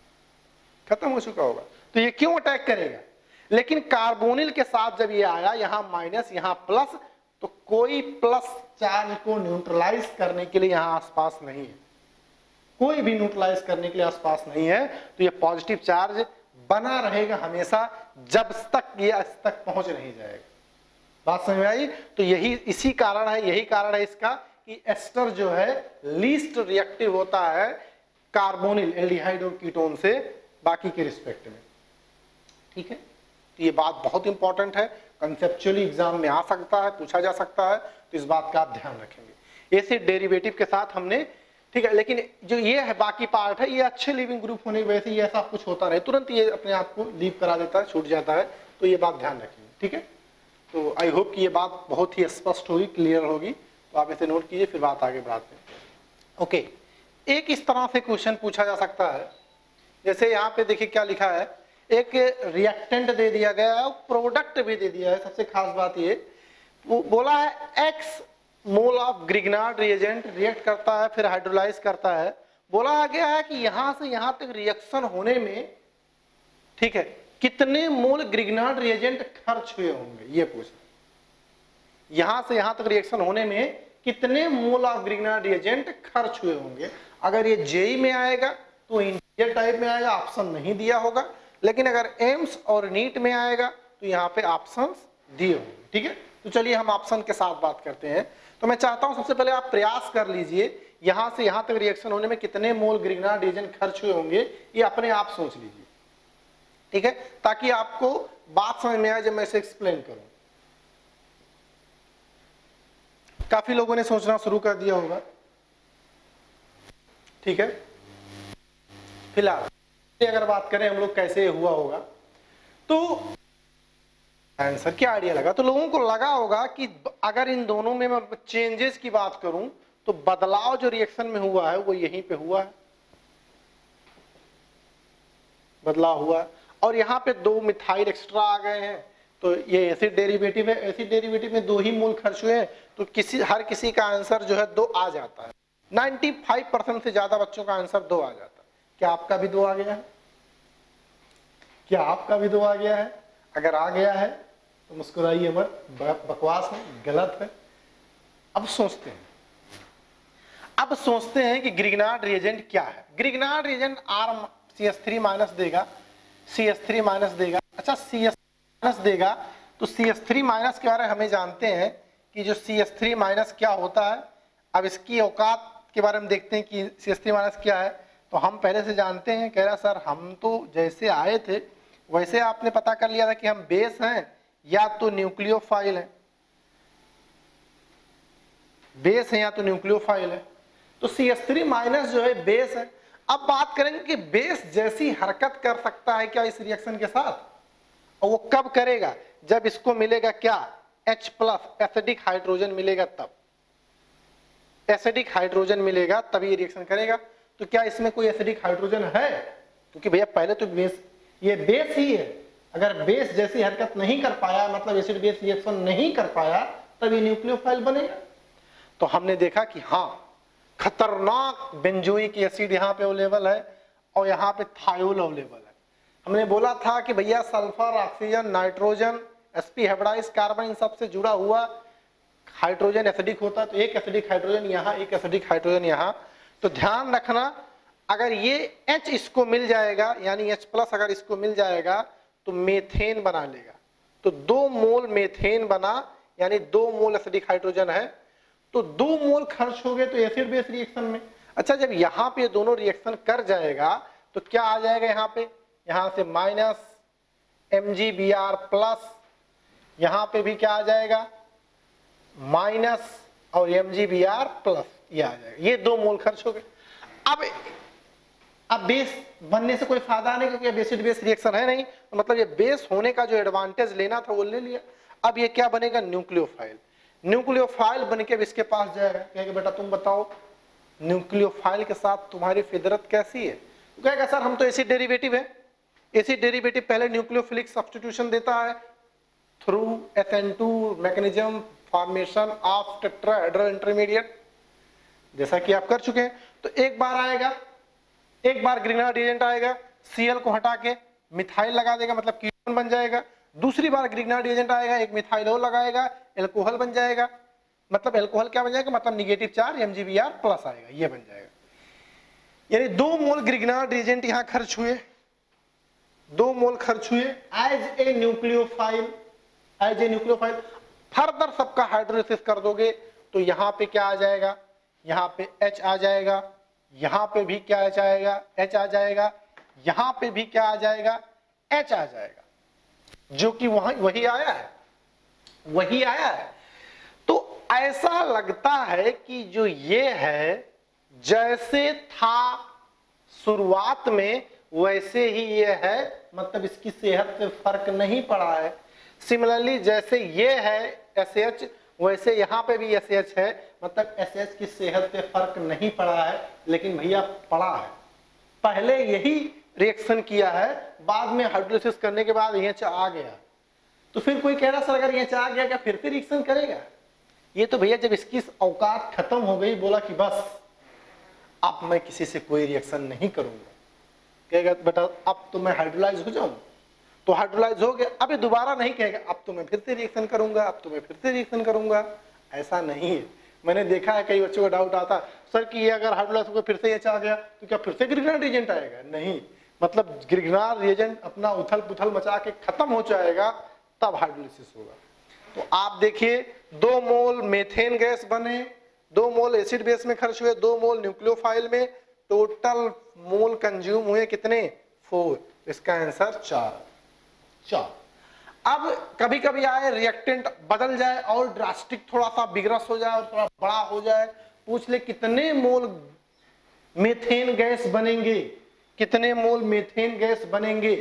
खत्म हो चुका होगा। तो ये क्यों अटैक करेगा। लेकिन कार्बोनिल के साथ जब ये आया, यहां माइनस यहां प्लस, तो कोई प्लस चार्ज को न्यूट्रलाइज करने के लिए यहां आसपास नहीं है, कोई भी न्यूट्रलाइज करने के लिए आसपास नहीं है। तो ये पॉजिटिव चार्ज बना रहेगा हमेशा, जब तक ये इस तक पहुंच नहीं जाएगा। बात समझ में आई। तो यही इसी कारण है, यही कारण है इसका कि एस्टर जो है लीस्ट रिएक्टिव होता है कार्बोनिल, एल्डिहाइड और कीटोन से बाकी के रिस्पेक्ट में, ठीक है। तो ये बात बहुत इंपॉर्टेंट है, कंसेप्चुअली एग्जाम में आ सकता है, पूछा जा सकता है, तो इस बात का आप ध्यान रखेंगे। एसिड डेरिवेटिव के साथ हमने, ठीक है। लेकिन जो ये है बाकी पार्ट है, ये अच्छे लिविंग ग्रुप होने की वजह से ये ऐसा कुछ होता नहीं, तुरंत ये अपने आप को लीव करा देता है, छूट जाता है। तो ये बात ध्यान रखेंगे, ठीक है। तो आई होप कि ये बात बहुत ही स्पष्ट होगी, क्लियर होगी। तो आप इसे नोट कीजिए, फिर बात आगे बढ़ाते हैं। ओके, एक इस तरह से क्वेश्चन पूछा जा सकता है, जैसे यहाँ पे देखिए क्या लिखा है, एक रिएक्टेंट दे दिया गया है, प्रोडक्ट भी दे दिया है। सबसे खास बात ये वो बोला है X mole of Grignard reagent react करता है, फिर हाइड्रोलाइज करता है। बोला गया है कि यहां से यहां तक रिएक्शन होने में, ठीक है, कितने मोल ग्रिग्नार्ड रिएजेंट खर्च हुए होंगे, ये पूछा। यहां से यहां तक रिएक्शन होने में कितने मोल ऑफ ग्रिग्नार्ड रिएजेंट खर्च हुए होंगे। अगर ये जेई में आएगा तो इंटीरियर टाइप में आएगा, ऑप्शन नहीं दिया होगा। लेकिन अगर एम्स और नीट में आएगा तो यहाँ पे ऑप्शंस दिए होंगे, ठीक है। तो चलिए हम ऑप्शन के साथ बात करते हैं। तो मैं चाहता हूं सबसे पहले आप प्रयास कर लीजिए, यहां से यहां तक रिएक्शन होने में कितने मोल ग्रिग्नार्ड रिएजेंट खर्च हुए होंगे, ये अपने आप सोच लीजिए, ठीक है, ताकि आपको बात समझ में आए जब मैं इसे एक्सप्लेन करूं। काफी लोगों ने सोचना शुरू कर दिया होगा, ठीक है। फिलहाल अगर बात करें हम लोग कैसे हुआ होगा, तो आंसर क्या आइडिया लगा, तो लोगों को लगा होगा कि अगर इन दोनों में मैं चेंजेस की बात करूं तो बदलाव जो रिएक्शन में हुआ है वो यहीं पे हुआ है, बदलाव हुआ है। और यहाँ पे दो मिथाइल एक्स्ट्रा आ गए हैं, तो ये एसिड डेरिवेटिव है, एसिड डेरिवेटिव में दो ही मोल खर्च हुए हैं, तो किसी हर किसी का आंसर जो है दो आ जाता है। पचानवे परसेंट से ज्यादा बच्चों का आंसर दो आ जाता है। क्या आपका भी दो आ गया है? क्या आपका भी दो आ गया है? अगर आ गया है तो मुस्कुराइए मत, बकवास है, गलत है। अब सोचते हैं अब सोचते हैं कि ग्रिग्नार्ड रिएजेंट क्या है। Grignard reagent R C S three minus देगा, सी एस थ्री माइनस देगा। अच्छा, सी एस माइनस देगा तो सी एस थ्री माइनस के बारे में हमें जानते हैं कि जो सी एस थ्री माइनस क्या होता है। अब इसकी औकात के बारे में देखते हैं कि सी एस थ्री माइनस क्या है। तो हम पहले से जानते हैं, कह रहा सर हम तो जैसे आए थे वैसे आपने पता कर लिया था कि हम बेस हैं या तो न्यूक्लियोफाइल है, बेस है या तो न्यूक्लियोफाइल है। तो सी एस थ्री माइनस जो है बेस है। अब बात करेंगे कि बेस जैसी हरकत कर सकता है क्या इस रिएक्शन के साथ, और वो कब करेगा? जब इसको मिलेगा क्या, H प्लस एसिडिक हाइड्रोजन मिलेगा, तब एसिडिक हाइड्रोजन मिलेगा तभी ये रिएक्शन करेगा। तो क्या इसमें कोई एसिडिक हाइड्रोजन है? क्योंकि भैया पहले तो बेस, ये बेस ही है। अगर बेस जैसी हरकत नहीं कर पाया, मतलब एसिड बेस रिएक्शन नहीं कर पाया, तब ये न्यूक्लियोफाइल बनेगा। तो हमने देखा कि हाँ, खतरनाक बेंजोइक एसिड यहाँ पे अवेलेबल है और यहाँ पे थायोल अवेलेबल है। हमने बोला था कि भैया sulphur, oxygen, nitrogen, SP hybrids, carbon, इन सब से जुड़ा हुआ हाइड्रोजन एसिडिक होता है। तो एक एसिडिक हाइड्रोजन यहाँ, एक एसिडिक हाइड्रोजन यहाँ। तो ध्यान रखना, अगर ये H इसको मिल जाएगा, यानी H प्लस अगर इसको मिल जाएगा तो मेथेन बना लेगा। तो दो मोल मेथेन बना, यानी दो मोल एसिडिक हाइड्रोजन है, तो दो मोल खर्च हो गए तो एसिड बेस रिएक्शन में। अच्छा, जब यहाँ पे दोनों रिएक्शन कर जाएगा तो क्या आ जाएगा यहाँ पे, यहाँ से minus M G B R plus, यहाँ पे भी क्या आ जाएगा, माइनस और M G B R plus, ये आ जाएगा। ये दो मोल खर्च हो गए। अब अब बेस बनने से कोई फायदा नहीं, क्योंकि एसिड बेस रिएक्शन है नहीं, तो मतलब ये बेस होने का जो एडवांटेज लेना था वो ले लिया। अब ये क्या बनेगा, न्यूक्लियोफाइल। न्यूक्लियोफाइल बन के इसके पास जाएगा, कहेगा बेटा तुम बताओ न्यूक्लियोफाइल के साथ तुम्हारी फितरत कैसी है। तो कहेगा सर हम तो एसिड डेरिवेटिव है। एसिड डेरिवेटिव पहले न्यूक्लियोफिलिक सब्स्टिट्यूशन देता है through S N two mechanism formation of tetrahedral intermediate, जैसा कि आप कर चुके हैं। तो एक बार आएगा, एक बार ग्रिग्नार्ड रिएजेंट आएगा, Cl को हटा के मिथाइल लगा देगा, मतलब कीटोन बन जाएगा। दूसरी बार ग्रिग्नार्ड रिएजेंट आएगा, एक मिथाइल और लगाएगा, एल्कोहल बन जाएगा। मतलब एल्कोहल क्या बन जाएगा, मतलब negative charge M G B R plus आएगा, ये बन जाएगा। यानी दो मोल ग्रिग्नार्ड रिएजेंट यहां खर्च हुए, दो मोल खर्च हुए as a nucleophile, as a nucleophile. Further सबका हाइड्रोलिसिस कर दोगे तो यहाँ पे क्या आ जाएगा, यहाँ पे H आ जाएगा, यहाँ पे भी क्या आ जाएगा, H आ जाएगा, यहाँ पे भी क्या आ जाएगा, H आ जाएगा, जो कि वहां वही आया है, वही आया है। तो ऐसा लगता है कि जो ये है जैसे था शुरुआत में वैसे ही ये है, मतलब इसकी सेहत पे फर्क नहीं पड़ा है। सिमिलरली जैसे ये है एस एच, वैसे यहाँ पे भी एस एच है, मतलब एस एच की सेहत पे फर्क नहीं पड़ा है। लेकिन भैया पड़ा है, पहले यही रिएक्शन किया है, बाद में हाइड्रोलिसिस करने के बाद ये आ गया। तो फिर कोई कह रहा सर अगर ये आ गया क्या फिर से रिएक्शन करेगा? ये तो भैया जब इसकी औकात खत्म हो गई, बोला कि बस अब मैं किसी से कोई रिएक्शन नहीं करूंगा, कहेगा बेटा अब तो मैं हाइड्रोलाइज हो जाऊं, तो हाइड्रोलाइज हो गया, अभी दोबारा नहीं कहेगा अब तो मैं फिर से रिएक्शन करूंगा, अब तो मैं फिर से रिएक्शन करूंगा। ऐसा नहीं है। मैंने देखा है कई बच्चों को डाउट आता सर कि ये अगर हाइड्रोलाइज होकर फिर से ये आ गया तो क्या फिर से ग्रिग्नार्ड रिएजेंट आएगा? नहीं, मतलब ग्रिग्नार्ड रिएजेंट अपना उथल पुथल मचा के खत्म हो जाएगा तब हाइड्रोलिसिस होगा। तो आप देखिए दो मोल मेथेन गैस बने, दो मोल एसिड बेस में खर्च हुए, दो मोल न्यूक्लियोफाइल में, टोटल मोल कंज्यूम हुए कितने? फोर। इसका आंसर चार। चार। अब कभी कभी आए रिएक्टेंट बदल जाए और ड्रास्टिक थोड़ा सा बिगरस हो जाए और थोड़ा बड़ा हो जाए, पूछ ले कितने मोल मीथेन गैस बनेंगे, कितने मोल मीथेन गैस बनेंगे,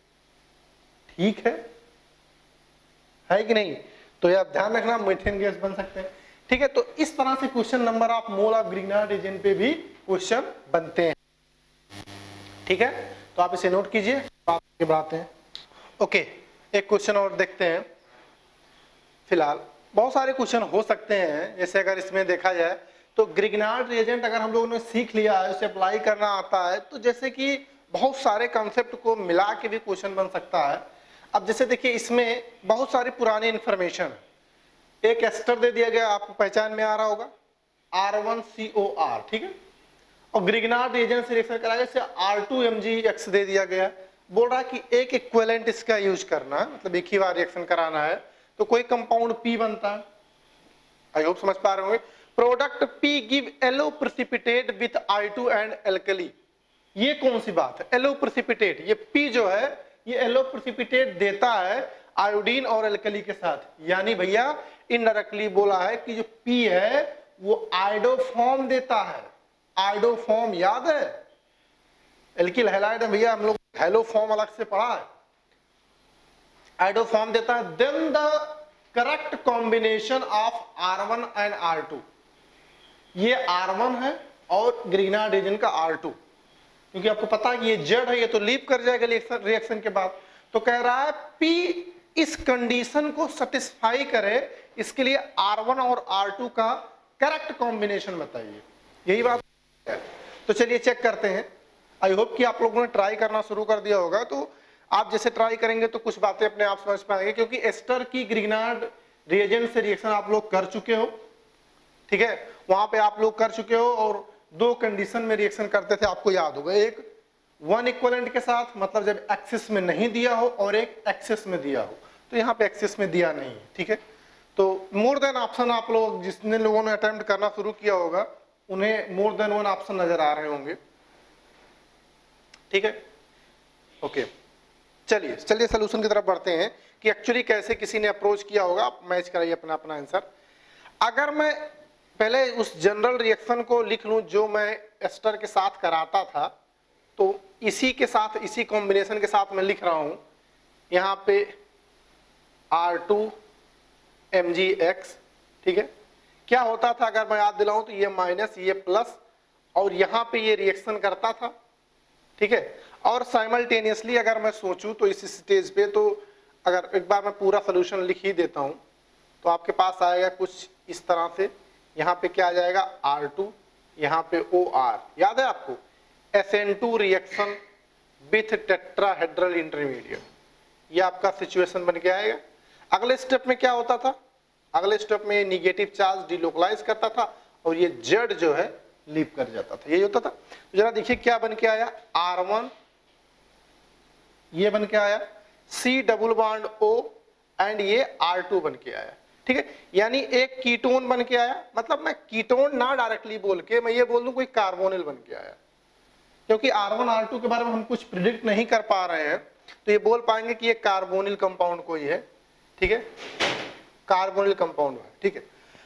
ठीक है है कि नहीं? तो ये आप ध्यान रखना, मीथेन गैस बन सकते हैं, ठीक है। तो इस तरह से question number of mole of Grignard reagent पे भी क्वेश्चन बनते हैं, ठीक है। तो आप इसे नोट कीजिए, आगे बढ़ाते हैं। ओके, एक क्वेश्चन और देखते हैं। फिलहाल बहुत सारे क्वेश्चन हो सकते हैं, जैसे अगर इसमें देखा जाए तो ग्रिग्नार्ड रिएजेंट अगर हम लोगों ने सीख लिया है, उसे अप्लाई करना आता है, तो जैसे कि बहुत सारे कॉन्सेप्ट को मिला के भी क्वेश्चन बन सकता है। अब जैसे देखिए इसमें बहुत सारी पुरानी इंफॉर्मेशन, एक एस्टर दे दिया गया, आपको पहचान में आ रहा होगा, R one C O R, ठीक है, और ग्रिग्नार्ड रिएजेंट से रिएक्शन कराया इसे R two M G X दे दिया गया। बोल रहा है कि एक इक्विवेलेंट इसका यूज करना है, मतलब एक ही बार रिएक्शन कराना है, तो कोई कंपाउंड पी बनता है, आई होप समझ पा रहे होंगे। Product P give yellow precipitate with I two and alkali. ये कौन सी बात है, येलो प्रेसिपिटेट, ये पी जो है ये येलो प्रेसिपिटेट देता है आयोडीन और एल्कली के साथ, यानी भैया इनडायरेक्टली बोला है कि जो पी है वो आयोडोफॉर्म देता है। आयोडोफॉर्म याद है, एल्किल हैलाइड है भैया, हम लोग हैलोफॉर्म अलग से पढ़ा है, आयोडोफॉर्म देता है। Then the correct combination of R one and R two, ये आर वन है और ग्रिग्नार्ड रीजन का आर टू, क्योंकि आपको पता है कि ये जेड है, ये तो लीप कर जाएगा रिएक्शन के बाद। तो कह रहा है पी इस कंडीशन को सेटिस्फाई करे, इसके लिए आर वन और आर टू का करेक्ट कॉम्बिनेशन बताइए, यही बात है। तो चलिए चेक करते हैं। आई होप कि आप लोगों ने ट्राई करना शुरू कर दिया होगा, तो आप जैसे ट्राई करेंगे तो कुछ बातें अपने आप समझ पाएंगे, क्योंकि एस्टर की ग्रिग्नार्ड रिएजेंट से रिएक्शन आप लोग कर चुके हो, ठीक है, वहां पे आप लोग कर चुके हो, और दो कंडीशन में रिएक्शन करते थे, आपको याद होगा, एक वन इक्विवेलेंट के साथ, मतलब जब एक्सिस में नहीं दिया हो, और एक एक्सिस में दिया हो, तो यहाँ पे एक्सिस में दिया नहीं है, ठीक है। तो मोर देन ऑप्शन आप लोग जितने लोगों ने अटेम्प्ट करना शुरू किया होगा उन्हें मोर देन वन ऑप्शन नजर आ रहे होंगे, ठीक है। ओके, चलिए चलिए सोल्यूशन की तरफ बढ़ते हैं कि एक्चुअली कैसे किसी ने अप्रोच किया होगा। आप मैच कराइए अपना अपना आंसर। अगर मैं पहले उस जनरल रिएक्शन को लिख लूं जो मैं एस्टर के साथ कराता था, तो इसी के साथ, इसी कॉम्बिनेशन के साथ मैं लिख रहा हूं यहाँ पे R two M G X, ठीक है। क्या होता था अगर मैं याद दिलाऊं तो ये माइनस, ये प्लस, और यहाँ पे ये रिएक्शन करता था, ठीक है। और साइमल्टेनियसली अगर मैं सोचूं तो इस स्टेज पे, तो अगर एक बार मैं पूरा सोल्यूशन लिख ही देता हूं तो आपके पास आएगा कुछ इस तरह से। यहाँ पे क्या आ जाएगा आर टू, यहाँ पे ओ आर, याद है आपको, S N two reaction with tetrahedral intermediate, ये आपका सिचुएशन बन के आएगा। अगले स्टेप में क्या होता था, अगले स्टेप में निगेटिव चार्ज डिलोकलाइज करता था और ये जेड जो है लीप कर जाता था, यही होता था। तो जरा देखिए क्या बन के आया, आर वन ये बन के आया, C double bond O, and ये आर टू बन के आया, ठीक है। यानी एक कीटोन बन के आया, मतलब मैं कीटोन ना डायरेक्टली बोल के मैं ये बोल दूं कोई कार्बोनिल बन के आया, क्योंकि आर वन आर टू के बारे में हम कुछ प्रिडिक्ट नहीं कर पा रहे हैं, तो ये बोल पाएंगे कि ये कार्बोनिल कंपाउंड कोई है, ठीक है, कार्बोनिल कंपाउंड है, ठीक है।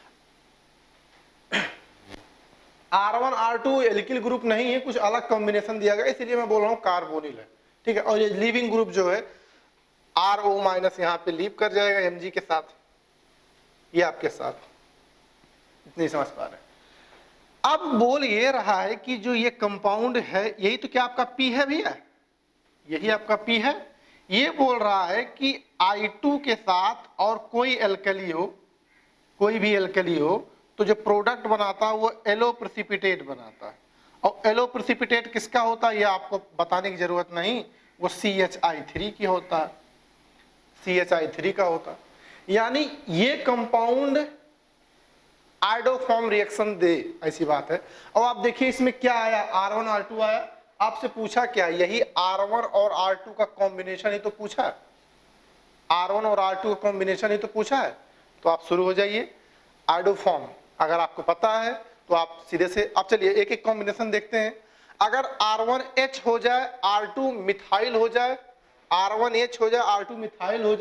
R one R two alkyl group नहीं है, कुछ अलग कॉम्बिनेशन दिया गया, इसलिए मैं बोल रहा हूं कार्बोनिल है, ठीक है। और ये लीविंग ग्रुप जो है आर ओ माइनस यहाँ पे लीव कर जाएगा एम जी के साथ, ये आपके साथ, इतनी समझ पा रहे हैं। अब बोल ये रहा है कि जो ये कंपाउंड है यही तो क्या आपका पी है भैया, यही आपका पी है। ये बोल रहा है कि आई टू के साथ और कोई एल्कली हो, कोई भी एल्कली हो, तो जो प्रोडक्ट बनाता है वो एलो प्रेसिपिटेट बनाता है, और एलो प्रेसिपिटेट किसका होता है ये आपको बताने की जरूरत नहीं, वो सी एच आई थ्री की होता है, सी एच आई थ्री का होता है। यानी ये कंपाउंड आयोडोफॉर्म रिएक्शन दे, ऐसी बात है। और आप देखिए इसमें क्या आया, आर वन आर टू आया, आपसे पूछा क्या, यही आर वन और आर टू का कॉम्बिनेशन ही तो पूछा है, आर वन और आर टू का कॉम्बिनेशन ही तो पूछा है। तो आप शुरू हो जाइए, आयोडोफॉर्म अगर आपको पता है तो आप सीधे से, आप चलिए एक एक कॉम्बिनेशन देखते हैं। अगर आर वन एच हो जाए, आर टू मिथाइल हो जाए, आर वन एच हो जाए, आर टू मिथाइल हो जाए,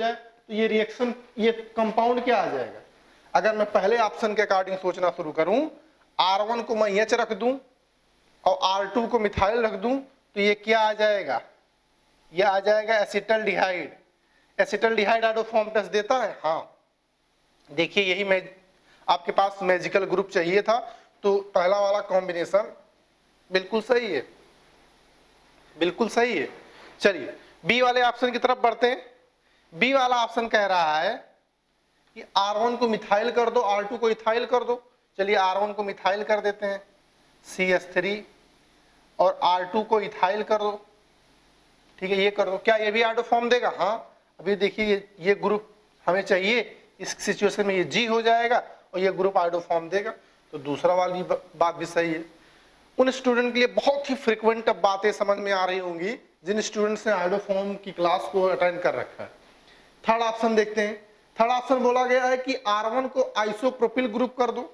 तो ये रिएक्शन, ये कंपाउंड क्या आ जाएगा? अगर मैं पहले ऑप्शन के अकॉर्डिंग सोचना शुरू करूं, आर वन को मैं एच रख दूं और आर टू को मिथाइल रख दूं, तो ये क्या आ जाएगा? ये आ जाएगा एसिटल्डिहाइड। एसिटल्डिहाइड आइडोफॉर्म टेस्ट देता है? हाँ, देखिए यही मैं आपके पास मैजिकल ग्रुप चाहिए था, तो पहला वाला कॉम्बिनेशन बिल्कुल सही है, बिल्कुल सही है। चलिए बी वाले ऑप्शन की तरफ बढ़ते हैं। बी वाला ऑप्शन कह रहा है कि आर वन को मिथाइल कर दो, आर टू को इथाइल कर दो। चलिए आर वन को मिथाइल कर देते हैं, सी एस थ्री, और आर टू को इथाइल कर दो। ठीक है, ये कर दो। क्या ये भी आइडोफॉर्म देगा? हाँ। अभी देखिए ये, ये ग्रुप हमें चाहिए, इस सिचुएशन में ये जी हो जाएगा और ये ग्रुप आइडोफॉर्म देगा। तो दूसरा वाली बात भी सही है। उन स्टूडेंट के लिए बहुत ही फ्रिक्वेंट अब बातें समझ में आ रही होंगी जिन स्टूडेंट्स ने आइडोफॉर्म की क्लास को अटेंड कर रखा है। थर्ड ऑप्शन देखते हैं। थर्ड ऑप्शन बोला गया है कि आर वन को आइसोप्रोपिल ग्रुप कर दो।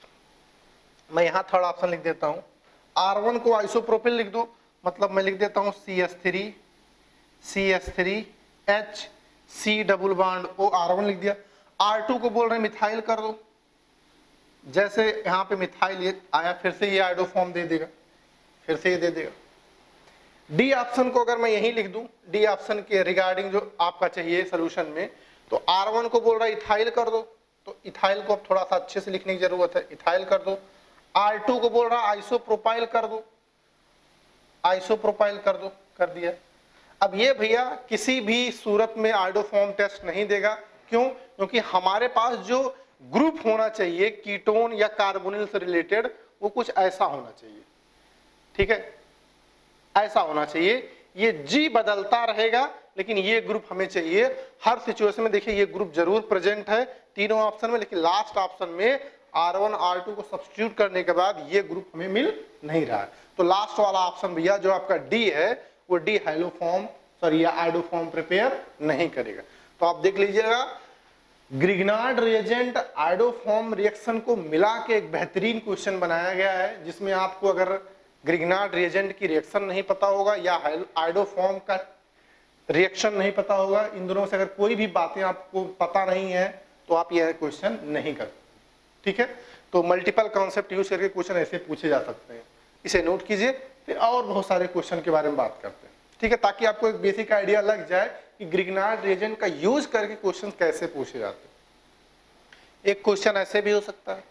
मैं यहां थर्ड ऑप्शन लिख देता हूं, आर वन को आइसोप्रोपिल लिख दो, मतलब मैं लिख देता हूं C S three, C S three H, C double bond O, R one लिख दिया। आर टू को बोल रहे हैं मिथाइल कर दो, जैसे यहाँ पे मिथाइल आया फिर से ये आइडोफॉर्म दे देगा, फिर से ये दे देगा। डी ऑप्शन को अगर मैं यही लिख दूं, डी ऑप्शन के रिगार्डिंग जो आपका चाहिए सोल्यूशन में, तो आर वन को बोल रहा है इथाइल कर दो, तो इथाइल को अब थोड़ा सा अच्छे से लिखने की जरूरत है, इथाइल कर दो। आर टू को बोल रहा है आइसोप्रोपाइल कर दो, आइसोप्रोपाइल कर दो, कर दिया। अब ये भैया किसी भी सूरत में आइडोफॉर्म टेस्ट नहीं देगा। क्यों? क्योंकि हमारे पास जो ग्रुप होना चाहिए कीटोन या कार्बोनिल से रिलेटेड, वो कुछ ऐसा होना चाहिए। ठीक है, ऐसा होना चाहिए। ये जी बदलता रहेगा लेकिन ये ग्रुप हमें चाहिए हर सिचुएशन में। देखिए ये ग्रुप जरूर प्रेजेंट है तीनों ऑप्शन में, लेकिन लास्ट ऑप्शन में आर वन आर टू को सब्स्टिट्यूट करने के बाद ये ग्रुप हमें मिल नहीं रहा है। तो लास्ट वाला ऑप्शन भैया जो आपका डी है, वो डी हाइलोफॉर्म सॉरी या आइडोफॉर्म प्रिपेयर नहीं करेगा। तो आप देख लीजिएगा, ग्रिग्नार्ड रिएजेंट आइडोफॉर्म रिएक्शन को मिला के एक बेहतरीन क्वेश्चन बनाया गया है, जिसमें आपको अगर ग्रिग्नार्ड रिएजेंट की रिएक्शन नहीं पता होगा या आइडोफॉर्म का रिएक्शन नहीं पता होगा, इन दोनों से अगर कोई भी बातें आपको पता नहीं है तो आप यह क्वेश्चन नहीं कर। ठीक है, तो मल्टीपल कॉन्सेप्ट यूज करके क्वेश्चन ऐसे पूछे जा सकते हैं, इसे नोट कीजिए। फिर और बहुत सारे क्वेश्चन के बारे में बात करते हैं। ठीक है, ताकि आपको एक बेसिक आइडिया लग जाए कि ग्रिग्नार्ड रिएजेंट का यूज करके क्वेश्चन कैसे पूछे जाते हैं। एक क्वेश्चन ऐसे भी हो सकता है,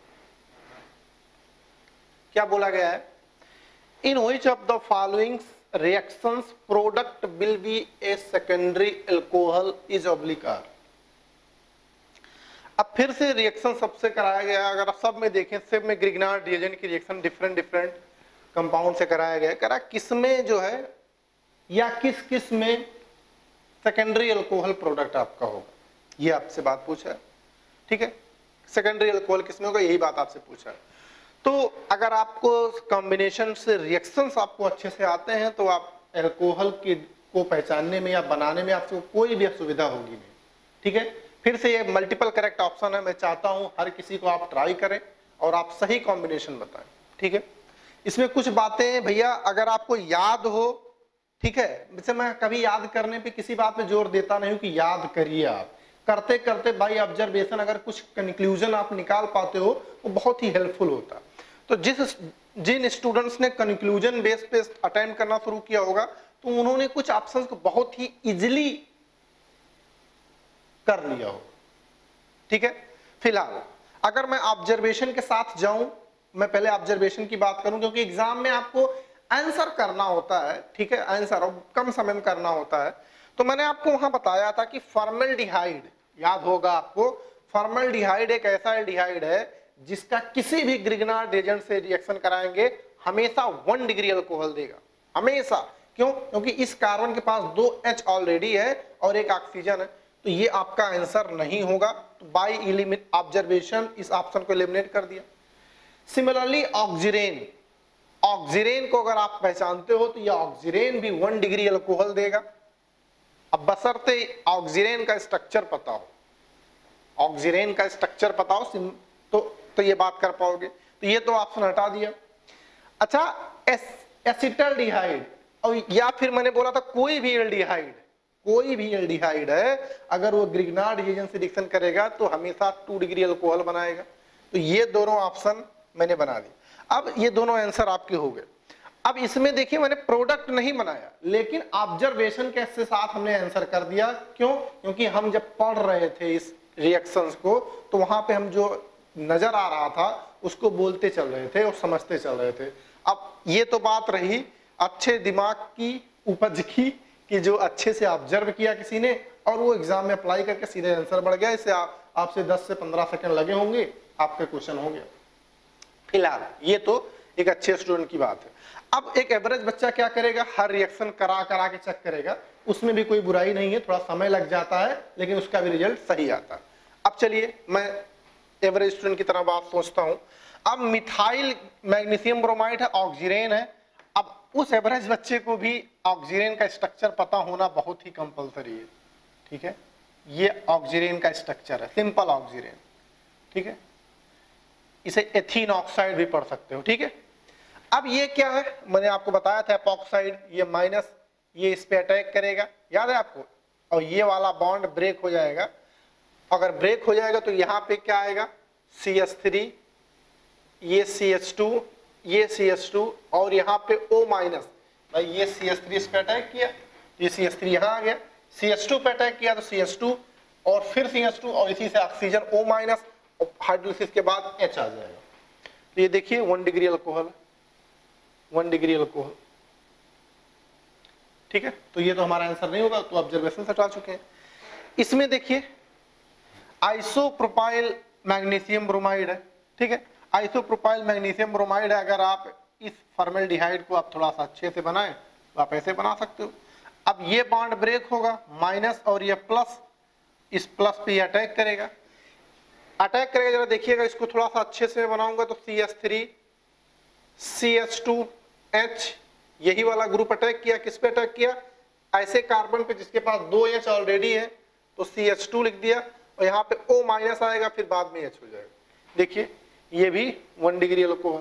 क्या बोला गया है, in which of the following reactions product will be a secondary alcohol is oblique R. अब फिर से रिएक्शन सबसे कराया गया, अगर आप सब में देखें सब में ग्रिग्नार्ड रिएजेंट की रिएक्शन डिफरेंट डिफरेंट कंपाउंड से कराया गया है। करा किसमें जो है या किस किस में सेकेंडरी अल्कोहल प्रोडक्ट आपका होगा, ये आपसे बात पूछा है। ठीक है, सेकेंडरी अल्कोहल किसमें होगा, यही बात आपसे पूछा है। तो अगर आपको कॉम्बिनेशन से रिएक्शंस आपको अच्छे से आते हैं तो आप अल्कोहल के को पहचानने में या बनाने में आपको कोई भी असुविधा होगी नहीं। ठीक है, फिर से ये मल्टीपल करेक्ट ऑप्शन है, मैं चाहता हूं हर किसी को आप ट्राई करें और आप सही कॉम्बिनेशन बताएं। ठीक है, इसमें कुछ बातें भैया अगर आपको याद हो, ठीक है, जैसे मैं कभी याद करने पे किसी बात पे जोर देता नहीं हूं कि याद करिए, आप करते करते बाय ऑब्जर्वेशन अगर कुछ कंक्लूजन आप निकाल पाते हो वो बहुत ही हेल्पफुल होता है। तो जिस जिन स्टूडेंट्स ने कंक्लूजन बेस पे अटेम्प्ट करना शुरू किया होगा तो उन्होंने कुछ ऑप्शंस को बहुत ही इजीली कर लिया होगा। ठीक है, फिलहाल अगर मैं ऑब्जर्वेशन के साथ जाऊं, मैं पहले ऑब्जर्वेशन की बात करूं क्योंकि एग्जाम में आपको आंसर करना होता है। ठीक है, आंसर और कम समय में करना होता है। तो मैंने आपको वहां बताया था कि फॉर्मल्डिहाइड, याद होगा आपको, फॉर्मल्डिहाइड एक ऐसा एल्डिहाइड है जिसका किसी भी ग्रिग्नार्ड रिएजेंट से रिएक्शन कराएंगे हमेशा वन डिग्री अल्कोहल देगा, हमेशा। क्यों? क्योंकि इस कार्बन के पास दो H ऑलरेडी है और एक ऑक्सीजन है, तो ये आपका आंसर नहीं होगा। तो बाय एलिमिनेट ऑब्जर्वेशन इस ऑप्शन को एलिमिनेट कर दिया। सिमिलरली ऑक्सीरेन, ऑक्सीरेन को अगर आप पहचानते हो तो ये ऑक्सीरेन भी वन डिग्री अल्कोहल देगा। अब बशर्ते ऑक्सीरेन का स्ट्रक्चर पता हो, ऑक्सीरेन का स्ट्रक्चर पता हो तो तो ये बात कर पाओगे। तो ये तो ऑप्शन हटा दिया। अच्छा, एस, एसिटल्डिहाइड और या फिर मैंने बोला था कोई भी एल्डिहाइड, कोई भी एल्डिहाइड है अगर वो ग्रिग्नार्ड रिएजेंट से रिएक्शन करेगा तो हमेशा टू डिग्री अल्कोहल बनाएगा। तो ये दोनों ऑप्शन मैंने बना दिए। अब ये दोनों आंसर आपके हो गए। अब इसमें देखिए मैंने प्रोडक्ट नहीं बनाया, लेकिन ऑब्जर्वेशन के साथ हमने आंसर कर दिया। क्यों? क्योंकि हम जब पढ़ रहे थे इस रिएक्शंस को तो वहां पे हम जो नजर आ रहा था उसको बोलते चल रहे थे और समझते चल रहे थे। अब ये तो बात रही अच्छे दिमाग की उपज की कि जो अच्छे से ऑब्जर्व किया किसी ने और वो एग्जाम में अप्लाई करके सीधे आंसर बढ़ गया। इससे आप, आपसे दस से पंद्रह सेकंड लगे होंगे, आपका क्वेश्चन हो गया। फिलहाल ये तो एक अच्छे स्टूडेंट की बात है। अब एक एवरेज बच्चा क्या करेगा, हर रिएक्शन करा करा के चेक करेगा, उसमें भी कोई बुराई नहीं है, थोड़ा समय लग जाता है लेकिन उसका भी रिजल्ट सही आता है। अब चलिए मैं एवरेज स्टूडेंट की तरह बात सोचता हूं। अब मिथाइल मैग्नीशियम ब्रोमाइड है, ऑक्सीजन है। अब उस एवरेज बच्चे को भी ऑक्सीजन का स्ट्रक्चर पता होना बहुत ही कंपलसरी है। ठीक है, ये ऑक्सीजन का स्ट्रक्चर है, सिंपल ऑक्सीजन। ठीक है, इसे एथीन ऑक्साइड भी पढ़ सकते हो। ठीक है, अब ये क्या है, मैंने आपको बताया था एपॉक्साइड, ये माइनस, ये इस पे अटैक करेगा, याद है आपको, और ये वाला बॉन्ड ब्रेक हो जाएगा। अगर ब्रेक हो जाएगा तो यहाँ पे क्या आएगा, सी एच थ्री, ये सी एच टू, ये सी एच टू और यहाँ पे O माइनस। भाई ये सी एच थ्री इस पे अटैक किया, ये सी एच थ्री यहाँ आ गया, सी एच टू पे अटैक किया तो सी एच टू और फिर सी एच टू और इसी से ऑक्सीजन O माइनस और हाइड्रोलिसिस के बाद H आ जाएगा। तो ये देखिए one degree alcohol, one degree alcohol. ठीक है, तो ये तो हमारा आंसर नहीं होगा, तो ऑब्जर्वेशन से हटा चुके हैं। इसमें देखिए आइसोप्रोपाइल मैग्नीशियम ब्रोमाइड है। ठीक है, आइसोप्रोपाइल मैग्नीशियम ब्रोमाइड है। अगर आप इस फॉर्मेल्डिहाइड को आप थोड़ा सा अच्छे से बनाएं तो आप ऐसे बना सकते हो। अब ये बॉन्ड ब्रेक होगा, माइनस और ये प्लस, इस प्लस पे अटैक करेगा, अटैक करेगा। जरा देखिएगा, इसको थोड़ा सा अच्छे से बनाऊंगा तो C H three, C H two H, यही वाला ग्रुप अटैक किया। किस पे अटैक किया, ऐसे कार्बन पे जिसके पास दो एच ऑलरेडी है, तो सी एच टू लिख दिया और यहाँ पे O माइनस आएगा, फिर बाद में H हो जाएगा। देखिए ये भी one degree alcohol,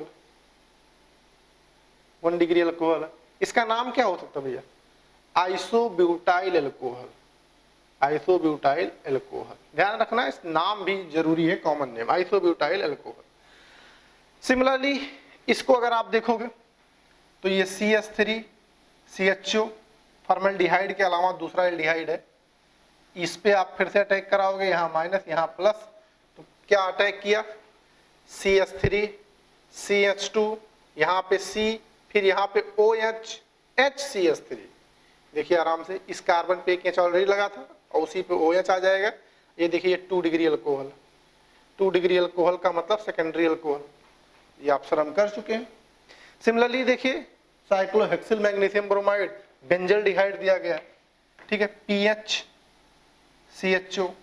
one degree alcohol है। इसका नाम क्या हो सकता है भैया, आइसोब्यूटाइल अल्कोहल, आइसोब्यूटाइल अल्कोहल। ध्यान रखना, इस नाम भी जरूरी है, common name, isobutyl alcohol. Similarly इसको अगर आप देखोगे तो ये C H three, C H O, formaldehyde के अलावा दूसरा एल्डिहाइड है। इस पे आप फिर से अटैक कराओगे, यहाँ माइनस यहाँ प्लस, तो क्या अटैक किया, C H three, C H two, यहाँ पे C, फिर यहाँ पे OH, H C H three. देखिए आराम से, इस कार्बन पे एक H ऑलरेडी लगा था और उसी पे OH आ जाएगा। ये देखिए ये two degree alcohol, two degree alcohol का मतलब सेकेंडरी अल्कोहल, ये ऑप्शन हम कर चुके हैं। सिमिलरली देखिए साइक्लोहेक्सिल मैग्नीशियम ब्रोमाइड, बेंजल्डिहाइड दिया गया। ठीक है, P H C H O.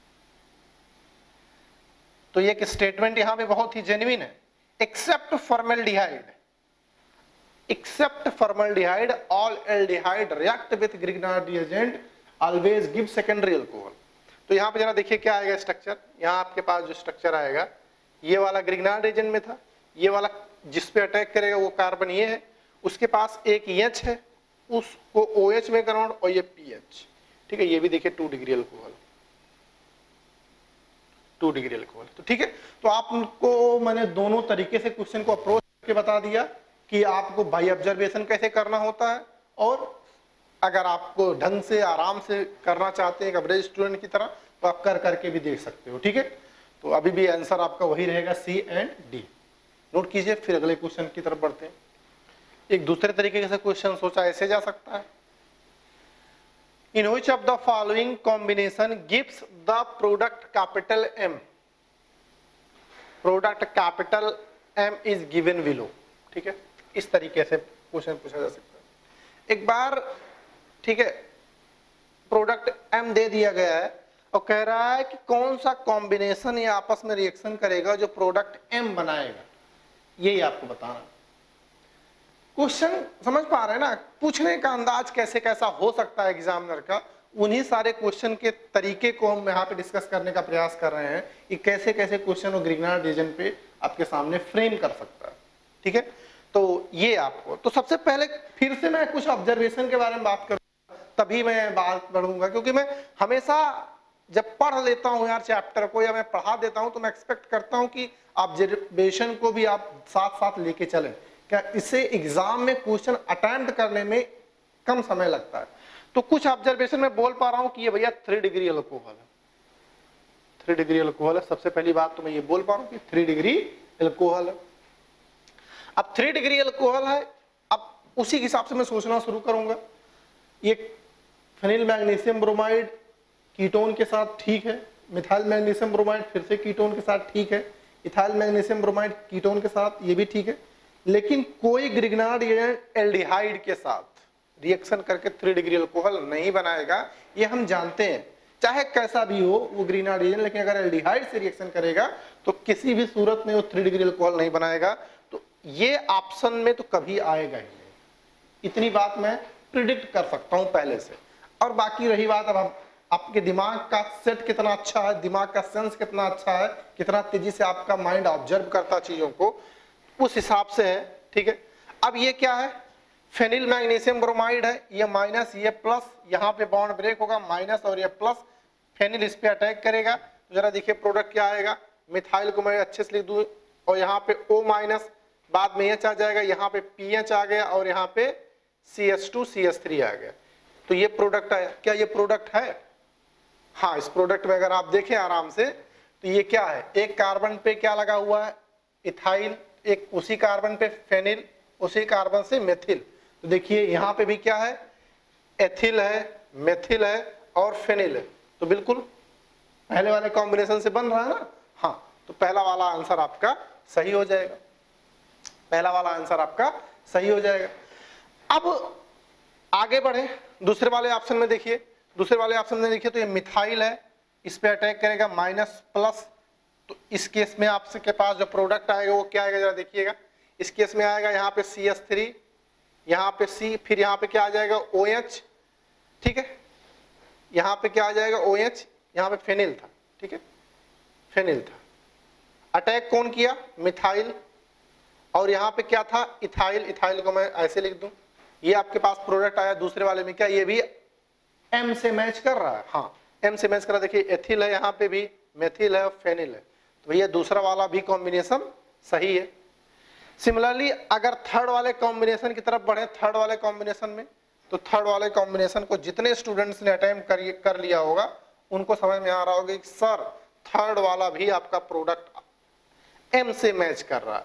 तो ये एक स्टेटमेंट यहां पे बहुत ही जेन्युइन है, except formaldehyde, except formaldehyde all aldehyde react with Grignard reagent always give secondary alcohol. तो यहाँ पे जरा देखिए क्या आएगा स्ट्रक्चर, यहाँ आपके पास जो स्ट्रक्चर आएगा, ये वाला ग्रिग्नार्ड रिएजेंट में था, ये वाला जिस पे अटैक करेगा वो कार्बन ये है, उसके पास एक H है, उसको OH में कन्वर्ट, और ये पीएच। ठीक है, ये भी देखिए two degree alcohol, two degree alcohol. तो ठीक है, तो आपको मैंने दोनों तरीके से क्वेश्चन को अप्रोच करके बता दिया कि आपको बाय ऑब्जर्वेशन कैसे करना होता है, और अगर आपको ढंग से आराम से करना चाहते हैं एक एवरेज स्टूडेंट की तरह तो आप कर करके भी देख सकते हो। ठीक है, तो अभी भी आंसर आपका वही रहेगा, सी एंड डी। नोट कीजिए, फिर अगले क्वेश्चन की तरफ बढ़ते हैं। एक दूसरे तरीके से क्वेश्चन सोचा ऐसे जा सकता है, in which of the following combination gives the product capital M, product capital M is given below. ठीक है, इस तरीके से क्वेश्चन पूछा जा सकता है। एक बार ठीक है, प्रोडक्ट एम दे दिया गया है और कह रहा है कि कौन सा कॉम्बिनेशन ये आपस में रिएक्शन करेगा जो प्रोडक्ट एम बनाएगा, यही आपको बताना। क्वेश्चन समझ पा रहे हैं ना, पूछने का अंदाज कैसे कैसा हो सकता है एग्जामिनर का, उन्हीं सारे क्वेश्चन के तरीके को हम यहाँ पे डिस्कस करने का प्रयास कर रहे हैं कि कैसे कैसे क्वेश्चन और ग्रिग्नार्ड रीजन पे आपके सामने फ्रेम कर सकता है। ठीक है, तो ये आपको, तो सबसे पहले फिर से मैं कुछ ऑब्जर्वेशन के बारे में बात करूंगा तभी मैं बात बढ़ूंगा, क्योंकि मैं हमेशा जब पढ़ लेता हूं यार चैप्टर को या मैं पढ़ा देता हूं तो मैं एक्सपेक्ट करता हूं कि ऑब्जर्वेशन को भी आप साथ साथ लेके चलें। क्या इससे एग्जाम में क्वेश्चन अटेम्प्ट करने में कम समय लगता है। तो कुछ ऑब्जर्वेशन में बोल पा रहा हूं कि ये भैया थ्री डिग्री अल्कोहल है, थ्री डिग्री अल्कोहल है। सबसे पहली बात तो मैं ये बोल पा रहा हूं कि थ्री डिग्री अल्कोहल है। अब थ्री डिग्री अल्कोहल है, अब उसी हिसाब से मैं सोचना शुरू करूंगा। ये फेनिल मैग्नीशियम ब्रोमाइड कीटोन के साथ ठीक है, मिथाइल मैग्नीशियम ब्रोमाइड फिर से कीटोन के साथ ठीक है, इथाइल मैग्नीशियम ब्रोमाइड कीटोन के साथ ये भी ठीक है। लेकिन कोई ग्रिग्नार्ड एजेंट एल्डिहाइड के साथ रिएक्शन करके थ्री डिग्री अल्कोहल नहीं बनाएगा, ये हम जानते हैं। चाहे कैसा भी हो वो ग्रिग्नार्ड एजेंट, लेकिन अगर एल्डिहाइड से रिएक्शन करेगा तो किसी भी सूरत में वो थ्री डिग्री अल्कोहल नहीं बनाएगा। तो ये ऑप्शन में तो कभी आएगा ही नहीं, इतनी बात मैं प्रिडिक्ट कर सकता हूं पहले से। और बाकी रही बात अब हम आपके दिमाग का सेट कितना अच्छा है, दिमाग का सेंस कितना अच्छा है, कितना तेजी से आपका माइंड ऑब्जर्व करता चीजों को, उस हिसाब से है। ठीक है, अब ये क्या है, फेनिल मैग्नीशियम ब्रोमाइड है, ये माइनस ये प्लस, यहाँ पे बॉन्ड ब्रेक होगा, माइनस और ये प्लस, फेनिल इस पे अटैक करेगा। तो जरा देखिए प्रोडक्ट क्या आएगा, मिथाइल को मैं अच्छे से लिख दूं और यहाँ पे O माइनस, बाद में एच आ जाएगा, यहाँ पे पी एच आ गया और यहाँ पे C H two C H three आ गया। तो ये प्रोडक्ट आया। क्या ये प्रोडक्ट है? हाँ, इस प्रोडक्ट में अगर आप देखें आराम से तो ये क्या है, एक कार्बन पे क्या लगा हुआ है, इथाइल, एक उसी कार्बन पे फेनिल, उसी कार्बन से मेथिल। तो देखिए यहाँ पे भी क्या है, एथिल है, मेथिल है और फेनिल है। तो बिल्कुल पहले वाले कॉम्बिनेशन से बन रहा है ना। हाँ, तो पहला वाला आंसर आपका सही हो जाएगा, पहला वाला आंसर आपका सही हो जाएगा। अब आगे बढ़े, दूसरे वाले ऑप्शन में देखिए, दूसरे वाले ऑप्शन में देखिए तो ये मिथाइल है, इस पे अटैक करेगा माइनस प्लस। तो इस केस में आपके पास जो प्रोडक्ट आएगा वो क्या आएगा, जरा देखिएगा। इस केस में आएगा यहाँ पे सी एच थ्री, यहाँ पे C, फिर यहाँ पे क्या आ जाएगा OH। ठीक है, यहाँ पे क्या आ जाएगा OH, यहाँ पे फेनिल था। ठीक है, फेनिल था, अटैक कौन किया, मिथाइल, और यहाँ पे क्या था, इथाइल। इथाइल को मैं ऐसे लिख दूं, ये आपके पास प्रोडक्ट आया। दूसरे वाले में क्या, ये भी M से मैच कर रहा है। हाँ, M से मैच कर रहा है। देखिए एथिल है, यहाँ पे भी मेथिल है और फेनिल है। तो भैया दूसरा वाला भी कॉम्बिनेशन सही है। सिमिलरली अगर थर्ड वाले कॉम्बिनेशन की तरफ बढ़े, थर्ड वाले कॉम्बिनेशन में, तो थर्ड वाले कॉम्बिनेशन को जितने स्टूडेंट्स ने अटेम्प्ट कर, कर लिया होगा उनको समझ में आ रहा होगा कि सर थर्ड वाला भी आपका प्रोडक्ट M से मैच कर रहा है।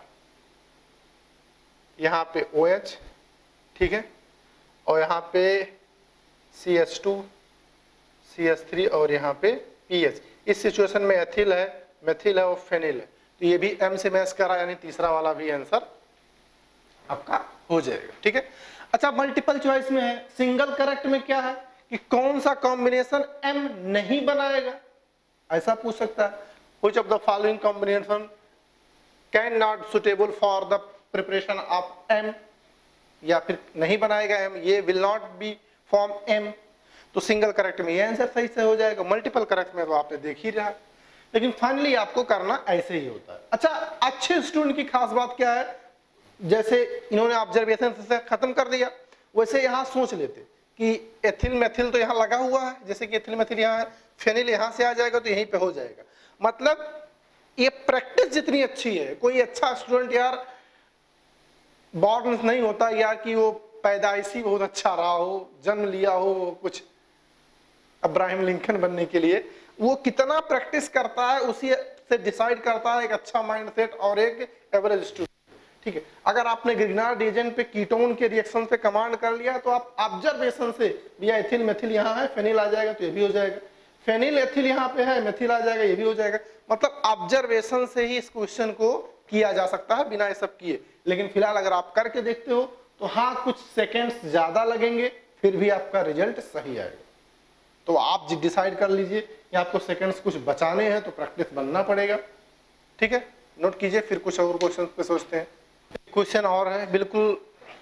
यहाँ पे OH, ठीक है, और यहाँ पे C H two, C H three और यहाँ पे पी एच। इस सिचुएशन में एथिल है, मेथिल है और फेनिल है। तो ये भी M से मैच कर रहा है, यानी तीसरा वाला भी आंसर आपका हो जाएगा। ठीक है, अच्छा मल्टीपल चॉइस में है, सिंगल करेक्ट में क्या है कि कौन सा कॉम्बिनेशन M नहीं बनाएगा, ऐसा पूछ सकता है। Which of the following combination can not suitable for the preparation of M, या फिर नहीं बनाएगा M, ये will not be form M। तो सिंगल करेक्ट में ये आंसर सही से हो जाएगा, मल्टीपल करेक्ट में तो आपने देख ही रहा। लेकिन फाइनली आपको करना ऐसे ही होता है। अच्छा, अच्छे स्टूडेंट की खास बात क्या है, जैसे इन्होंने ऑब्जर्वेशन से खत्म कर दिया, वैसे यहाँ सोच लेते कि एथिल मेथिल तो यहाँ लगा हुआ है, जैसे कि एथिल मेथिल यहाँ है, फेनिल यहाँ से आ जाएगा तो यहीं पे हो जाएगा। मतलब ये प्रैक्टिस जितनी अच्छी है, कोई अच्छा स्टूडेंट यार बॉर्न नहीं होता यार कि वो पैदाइशी बहुत अच्छा रहा हो, जन्म लिया हो कुछ अब्राहम लिंकन बनने के लिए, वो कितना प्रैक्टिस करता है उसी से डिसाइड करता है एक अच्छा माइंडसेट और एक एवरेज स्टूडेंट। ठीक है, अगर आपने ग्रिग्नार्ड एजेंट पे कीटोन के रिएक्शन पे कमांड कर लिया तो आप ऑब्जर्वेशन से भैया एथिल मेथिल यहाँ है, फेनिल आ जाएगा तो ये भी हो जाएगा, फेनिल एथिल यहाँ पे है, मेथिल आ जाएगा, ये भी हो जाएगा। मतलब ऑब्जर्वेशन से ही इस क्वेश्चन को किया जा सकता है बिना ये सब किए। लेकिन फिलहाल अगर आप करके देखते हो तो हाँ कुछ सेकेंड्स ज्यादा लगेंगे, फिर भी आपका रिजल्ट सही आएगा। तो आप डिसाइड कर लीजिए कि आपको सेकंड्स कुछ बचाने हैं तो प्रैक्टिस बनना पड़ेगा। ठीक है, नोट कीजिए, फिर कुछ और क्वेश्चन पे सोचते हैं। क्वेश्चन और है, बिल्कुल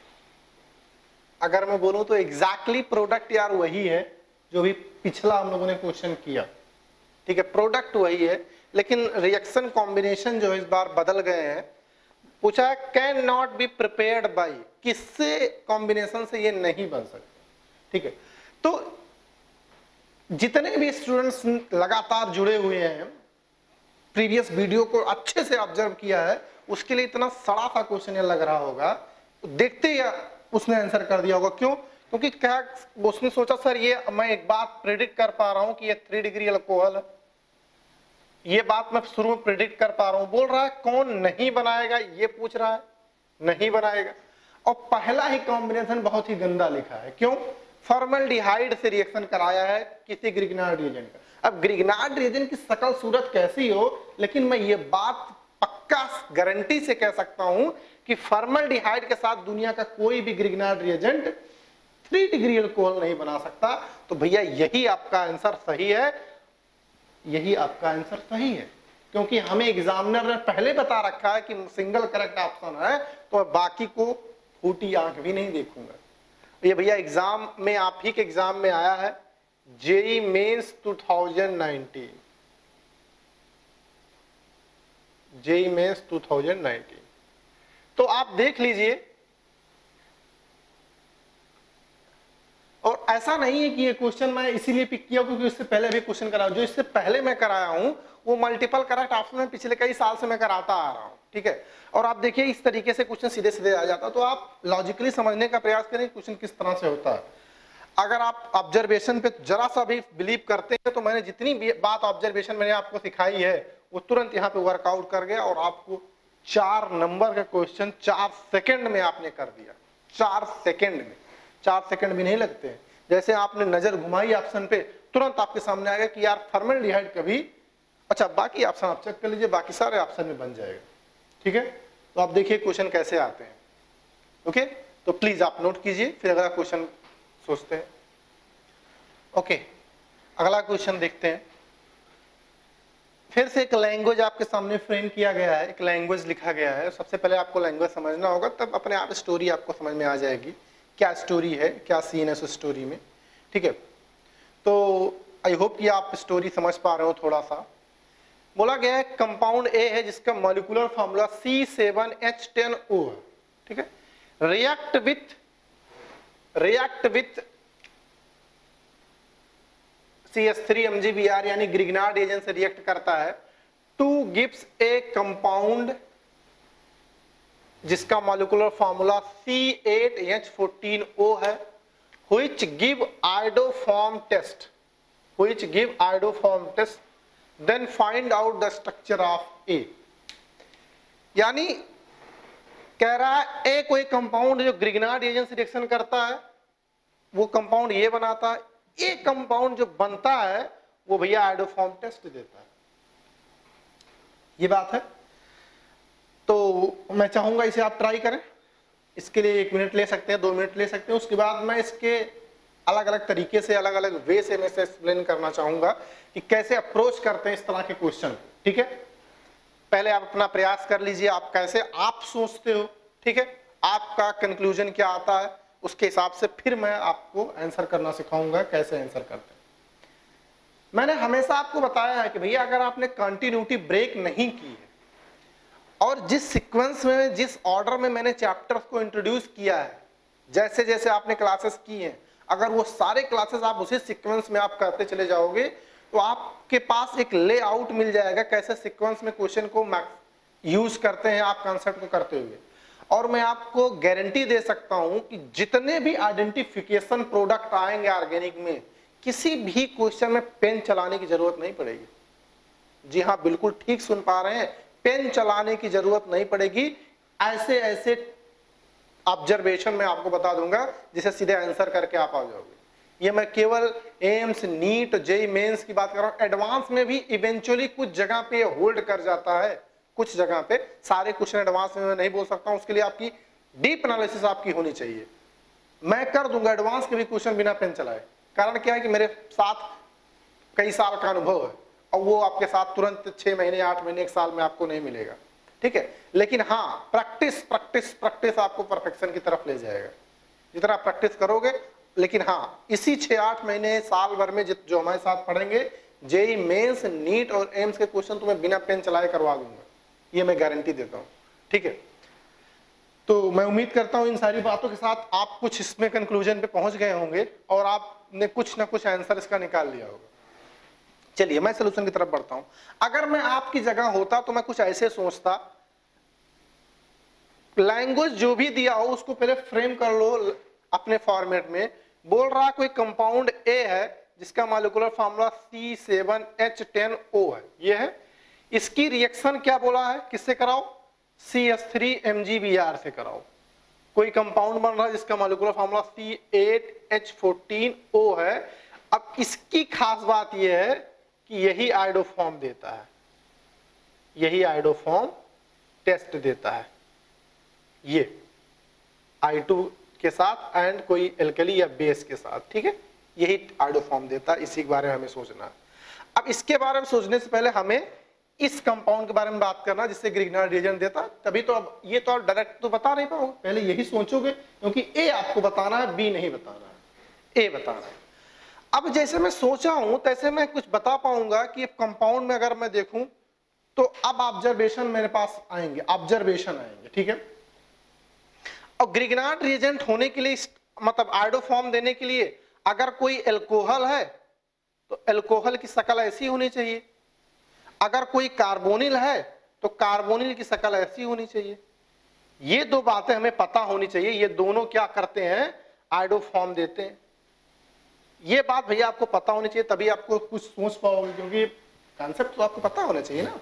अगर मैं बोलूं तो एग्जैक्टली प्रोडक्ट यार वही है जो भी पिछला हम लोगों ने क्वेश्चन किया। ठीक है, प्रोडक्ट वही है, लेकिन रिएक्शन कॉम्बिनेशन जो इस बार बदल गए हैं। पूछा है can not be prepared by, किससे कॉम्बिनेशन से ये नहीं बन सकता। ठीक है, तो जितने भी स्टूडेंट्स लगातार जुड़े हुए हैं, प्रीवियस वीडियो को अच्छे से ऑब्जर्व किया है, उसके लिए इतना सड़ा सा क्वेश्चन लग रहा होगा, तो देखते ही उसने आंसर कर दिया होगा। क्यों? क्योंकि क्या उसने सोचा सर ये मैं एक बात प्रेडिक्ट कर पा रहा हूं कि ये थ्री डिग्री अल्कोहल है, ये बात मैं शुरू में प्रेडिक्ट कर पा रहा हूं। बोल रहा है कौन नहीं बनाएगा, ये पूछ रहा है, नहीं बनाएगा। और पहला ही कॉम्बिनेशन बहुत ही गंदा लिखा है। क्यों? फॉर्मल्डिहाइड से रिएक्शन कराया है किसी ग्रिग्नार्ड रिएजेंट का। अब ग्रिग्नार्ड रिएजेंट की शकल सूरत कैसी हो, लेकिन मैं ये बात पक्का गारंटी से कह सकता हूं कि फॉर्मल्डिहाइड के साथ दुनिया का कोई भी Grignard reagent three degree alcohol नहीं बना सकता। तो भैया यही आपका आंसर सही है, यही आपका आंसर सही है। क्योंकि हमें एग्जामिनर ने पहले बता रखा है कि सिंगल करेक्ट ऑप्शन है, तो बाकी को फूटी आंख भी नहीं देखूंगा। ये भैया एग्जाम में, आप ही के एग्जाम में आया है, JEE Mains two thousand nineteen, JEE Mains two thousand nineteen. तो आप देख लीजिए, और ऐसा नहीं है कि ये क्वेश्चन मैं इसीलिए पिक किया क्योंकि इससे पहले भी क्वेश्चन कराया, जो इससे पहले मैं कराया हूं वो मल्टीपल करेक्ट ऑप्शन में पिछले कई साल से मैं कराता आ रहा हूं, ठीक है। और आप देखिए इस तरीके से क्वेश्चन सीधे सीधे आ जाता, तो आप लॉजिकली समझने का प्रयास करें क्वेश्चन किस तरह से होता है। अगर आप ऑब्जर्वेशन पे जरा सा भी बिलीव करते हैं, तो मैंने जितनी बात ऑब्जर्वेशन मैंने आपको सिखाई है वो तुरंत यहाँ पे वर्कआउट कर गया, और आपको चार नंबर का क्वेश्चन चार सेकेंड में आपने कर दिया। चार सेकेंड में, चार सेकंड भी नहीं लगते हैं। जैसे आपने नजर घुमाई ऑप्शन पे, तुरंत आपके सामने आ गया कि यार फॉर्मल्डिहाइड कभी, अच्छा बाकी ऑप्शन आप चेक कर लीजिए, बाकी सारे ऑप्शन में बन जाएगा, ठीक है। तो आप देखिए क्वेश्चन कैसे आते हैं, ओके। तो प्लीज आप नोट कीजिए, फिर अगला क्वेश्चन सोचते हैं। ओके, अगला क्वेश्चन देखते हैं। फिर से एक लैंग्वेज आपके सामने फ्रेम किया गया है, एक लैंग्वेज लिखा गया है। सबसे पहले आपको लैंग्वेज समझना होगा, तब अपने आप स्टोरी आपको समझ में आ जाएगी, क्या स्टोरी है, क्या सीन है उस स्टोरी में, ठीक है। तो आई होप कि आप स्टोरी समझ पा रहे हो थोड़ा सा। बोला गया है कंपाउंड ए है जिसका molecular formula C seven H ten O है, ठीक है। React with react with C H three M G B R यानी ग्रिग्नार्ड एजेंट से रिएक्ट करता है टू गिव्स ए कंपाउंड जिसका molecular formula C eight H fourteen O है, which give iodoform test, which give iodoform test, then find out the structure of A। यानी कह रहा है ए कोई कंपाउंड जो ग्रिग्नार्ड एजेंट से रिएक्शन करता है, वो कंपाउंड ये बनाता है, ए कंपाउंड जो बनता है वो भैया आयोडोफॉर्म टेस्ट देता है। ये बात है। तो मैं चाहूंगा इसे आप ट्राई करें। इसके लिए एक मिनट ले सकते हैं, दो मिनट ले सकते हैं। उसके बाद मैं इसके अलग अलग तरीके से, अलग अलग वे से मैं इसे एक्सप्लेन करना चाहूंगा कि कैसे अप्रोच करते हैं इस तरह के क्वेश्चन, ठीक है। पहले आप अपना प्रयास कर लीजिए, आप कैसे आप सोचते हो, ठीक है, आपका कंक्लूजन क्या आता है, उसके हिसाब से फिर मैं आपको आंसर करना सिखाऊंगा कैसे आंसर करते हैं। मैंने हमेशा आपको बताया है कि भैया अगर आपने कंटिन्यूटी ब्रेक नहीं की है और जिस सीक्वेंस में, जिस ऑर्डर में मैंने चैप्टर्स को इंट्रोड्यूस किया है, जैसे जैसे आपने क्लासेस की हैं, अगर वो सारे क्लासेस आप उसी सीक्वेंस में आप करते चले जाओगे तो आपके पास एक लेआउट मिल जाएगा कैसे सीक्वेंस में क्वेश्चन को यूज करते हैं आप कॉन्सेप्ट को करते हुए। और मैं आपको गारंटी दे सकता हूं कि जितने भी आइडेंटिफिकेशन प्रोडक्ट आएंगे ऑर्गेनिक में, किसी भी क्वेश्चन में पेन चलाने की जरूरत नहीं पड़ेगी। जी हाँ, बिल्कुल ठीक सुन पा रहे हैं, पेन चलाने की जरूरत नहीं पड़ेगी। ऐसे ऐसे ऑब्जर्वेशन मैं आपको बता दूंगा जिसे सीधे आंसर करके आप आ जाओगे। ये मैं केवल एम्स, नीट, जेई मेंस की बात कर रहा हूं। एडवांस में भी इवेंचुअली कुछ जगह पे होल्ड कर जाता है, कुछ जगह पे। सारे क्वेश्चन एडवांस में मैं नहीं बोल सकता हूं, उसके लिए आपकी डीप एनालिसिस आपकी होनी चाहिए। मैं कर दूंगा एडवांस के भी क्वेश्चन बिना पेन चलाए। कारण क्या है कि मेरे साथ कई साल का अनुभव है और वो आपके साथ तुरंत छह महीने, आठ महीने, एक साल में आपको नहीं मिलेगा, ठीक है। लेकिन हाँ, प्रैक्टिस प्रैक्टिस प्रैक्टिस आपको परफेक्शन की तरफ ले जाएगा जितना प्रैक्टिस करोगे। लेकिन हाँ, इसी छह आठ महीने, साल भर में जो हमारे साथ पढ़ेंगे, जेई मेंस, नीट और एम्स के क्वेश्चन तुम्हें बिना पेन चलाए करवा दूंगा, ये मैं गारंटी देता हूँ, ठीक है। तो मैं उम्मीद करता हूँ इन सारी बातों के साथ आप कुछ इसमें कंक्लूजन पे पहुंच गए होंगे और आप आपने कुछ ना कुछ आंसर इसका निकाल लिया होगा। चलिए मैं सोल्यूशन की तरफ बढ़ता हूं। अगर मैं आपकी जगह होता तो मैं कुछ ऐसे सोचता, लैंग्वेज जो भी दिया हो उसको पहले फ्रेम कर लो अपने फॉर्मेट में। बोल रहा कोई कंपाउंड ए है जिसका molecular formula C seven H ten O है, ये है। इसकी रिएक्शन क्या बोला है, किससे कराओ, C S three M G B R से कराओ। कोई कंपाउंड बन रहा है जिसका molecular formula C eight H fourteen O है। अब इसकी खास बात यह है कि यही आयोडोफॉर्म देता है, यही आयोडोफॉर्म टेस्ट देता है, ये आई टू के साथ एंड कोई एल्कली या बेस के साथ, ठीक है, यही आयोडोफॉर्म देता है। इसी के बारे में हमें सोचना है। अब इसके बारे में सोचने से पहले हमें इस कंपाउंड के बारे में बात करना जिससे ग्रिग्नार्ड रिएजेंट देता, तभी तो अब ये तो आप डायरेक्ट तो बता नहीं पाओगे, पहले यही सोचोगे, क्योंकि ए आपको बताना है, बी नहीं बताना है, ए बताना है। अब जैसे मैं सोचा हूं तैसे मैं कुछ बता पाऊंगा कि कंपाउंड में अगर मैं देखूं तो अब ऑब्जर्वेशन मेरे पास आएंगे, ऑब्जर्वेशन आएंगे, ठीक है। और ग्रिग्नार्ड रिएजेंट होने के लिए, मतलब आयोडोफॉर्म देने के लिए, अगर कोई एल्कोहल है तो एल्कोहल की शक्ल ऐसी होनी चाहिए, अगर कोई कार्बोनिल है तो कार्बोनिल की शक्ल ऐसी होनी चाहिए। ये दो बातें हमें पता होनी चाहिए, ये दोनों क्या करते हैं, आयोडोफॉर्म देते हैं। ये बात भैया आपको पता होनी चाहिए, तभी आपको कुछ सोच पाओगे, क्योंकि कॉन्सेप्ट तो आपको पता होना चाहिए ना।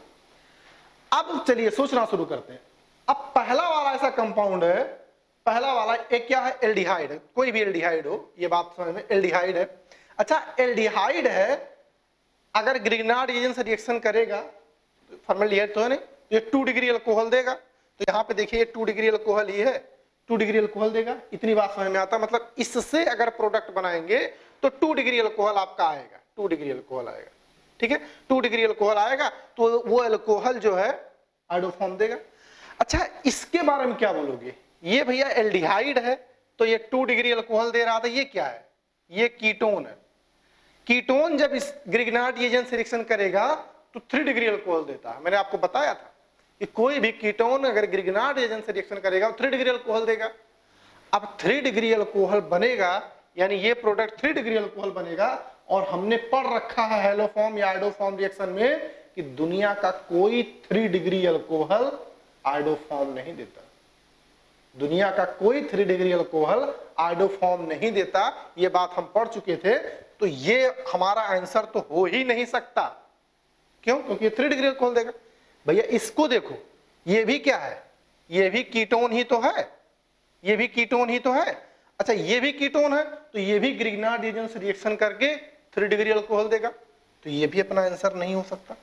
अब चलिए सोचना शुरू करते हैं। अब पहला वाला ऐसा कंपाउंड है, पहला वाला एक क्या है, एल्डिहाइड है, कोई भी एल्डिहाइड हो, ये बात समझ में, एल्डिहाइड है। अच्छा एल्डिहाइड है, अगर ग्रिग्नार्ड रिएजेंट से रिएक्शन करेगा, फॉर्मल्डिहाइड तो है नहीं, ये टू डिग्री अल्कोहल देगा। तो यहाँ पे देखिए टू डिग्री अल्कोहल ये है, टू डिग्री अल्कोहल देगा। इतनी बात समझ में आता, मतलब इससे अगर प्रोडक्ट बनाएंगे तो टू डिग्री अल्कोहल आपका आएगा, टू डिग्री अल्कोहल आएगा, ठीक है, टू डिग्री अल्कोहल आएगा तो वो अल्कोहल जो है आयोडोफॉर्म देगा। अच्छा इसके बारे में क्या बोलोगे, ये भैया एल्डिहाइड है तो ये टू डिग्री अल्कोहल दे रहा था, ये क्या है, ये कीटोन है। कीटोन जब इस ग्रिग्नार्ड रिएजेंट से रिएक्शन करेगा तो थ्री डिग्री अल्कोहल देता है। मैंने आपको बताया था कि कोई भी कीटोन अगर ग्रिग्नार्ड रिएजेंट से रिएक्शन करेगा तो थ्री डिग्री अल्कोहल देगा। अब थ्री डिग्री अल्कोहल बनेगा, यानी ये प्रोडक्ट थ्री डिग्री अल्कोहल बनेगा। और हमने पढ़ रखा है हेलोफॉर्म या आयोडोफॉर्म रिएक्शन में कि दुनिया का कोई थ्री डिग्री अल्कोहल आयोडोफॉर्म नहीं देता, दुनिया का कोई थ्री डिग्री अल्कोहल आयोडोफॉर्म नहीं देता। ये बात हम पढ़ चुके थे, तो ये हमारा आंसर तो हो ही नहीं सकता। क्यों, क्योंकि थ्री डिग्री अल्कोहल देगा। भैया इसको देखो, ये भी क्या है, ये भी कीटोन ही तो है, ये भी कीटोन ही तो है। अच्छा ये भी कीटोन है तो ये भी ग्रिग्नार्ड रिएजेंट से रिएक्शन करके थ्री डिग्री अल्कोहल देगा, तो ये भी अपना आंसर नहीं हो सकता,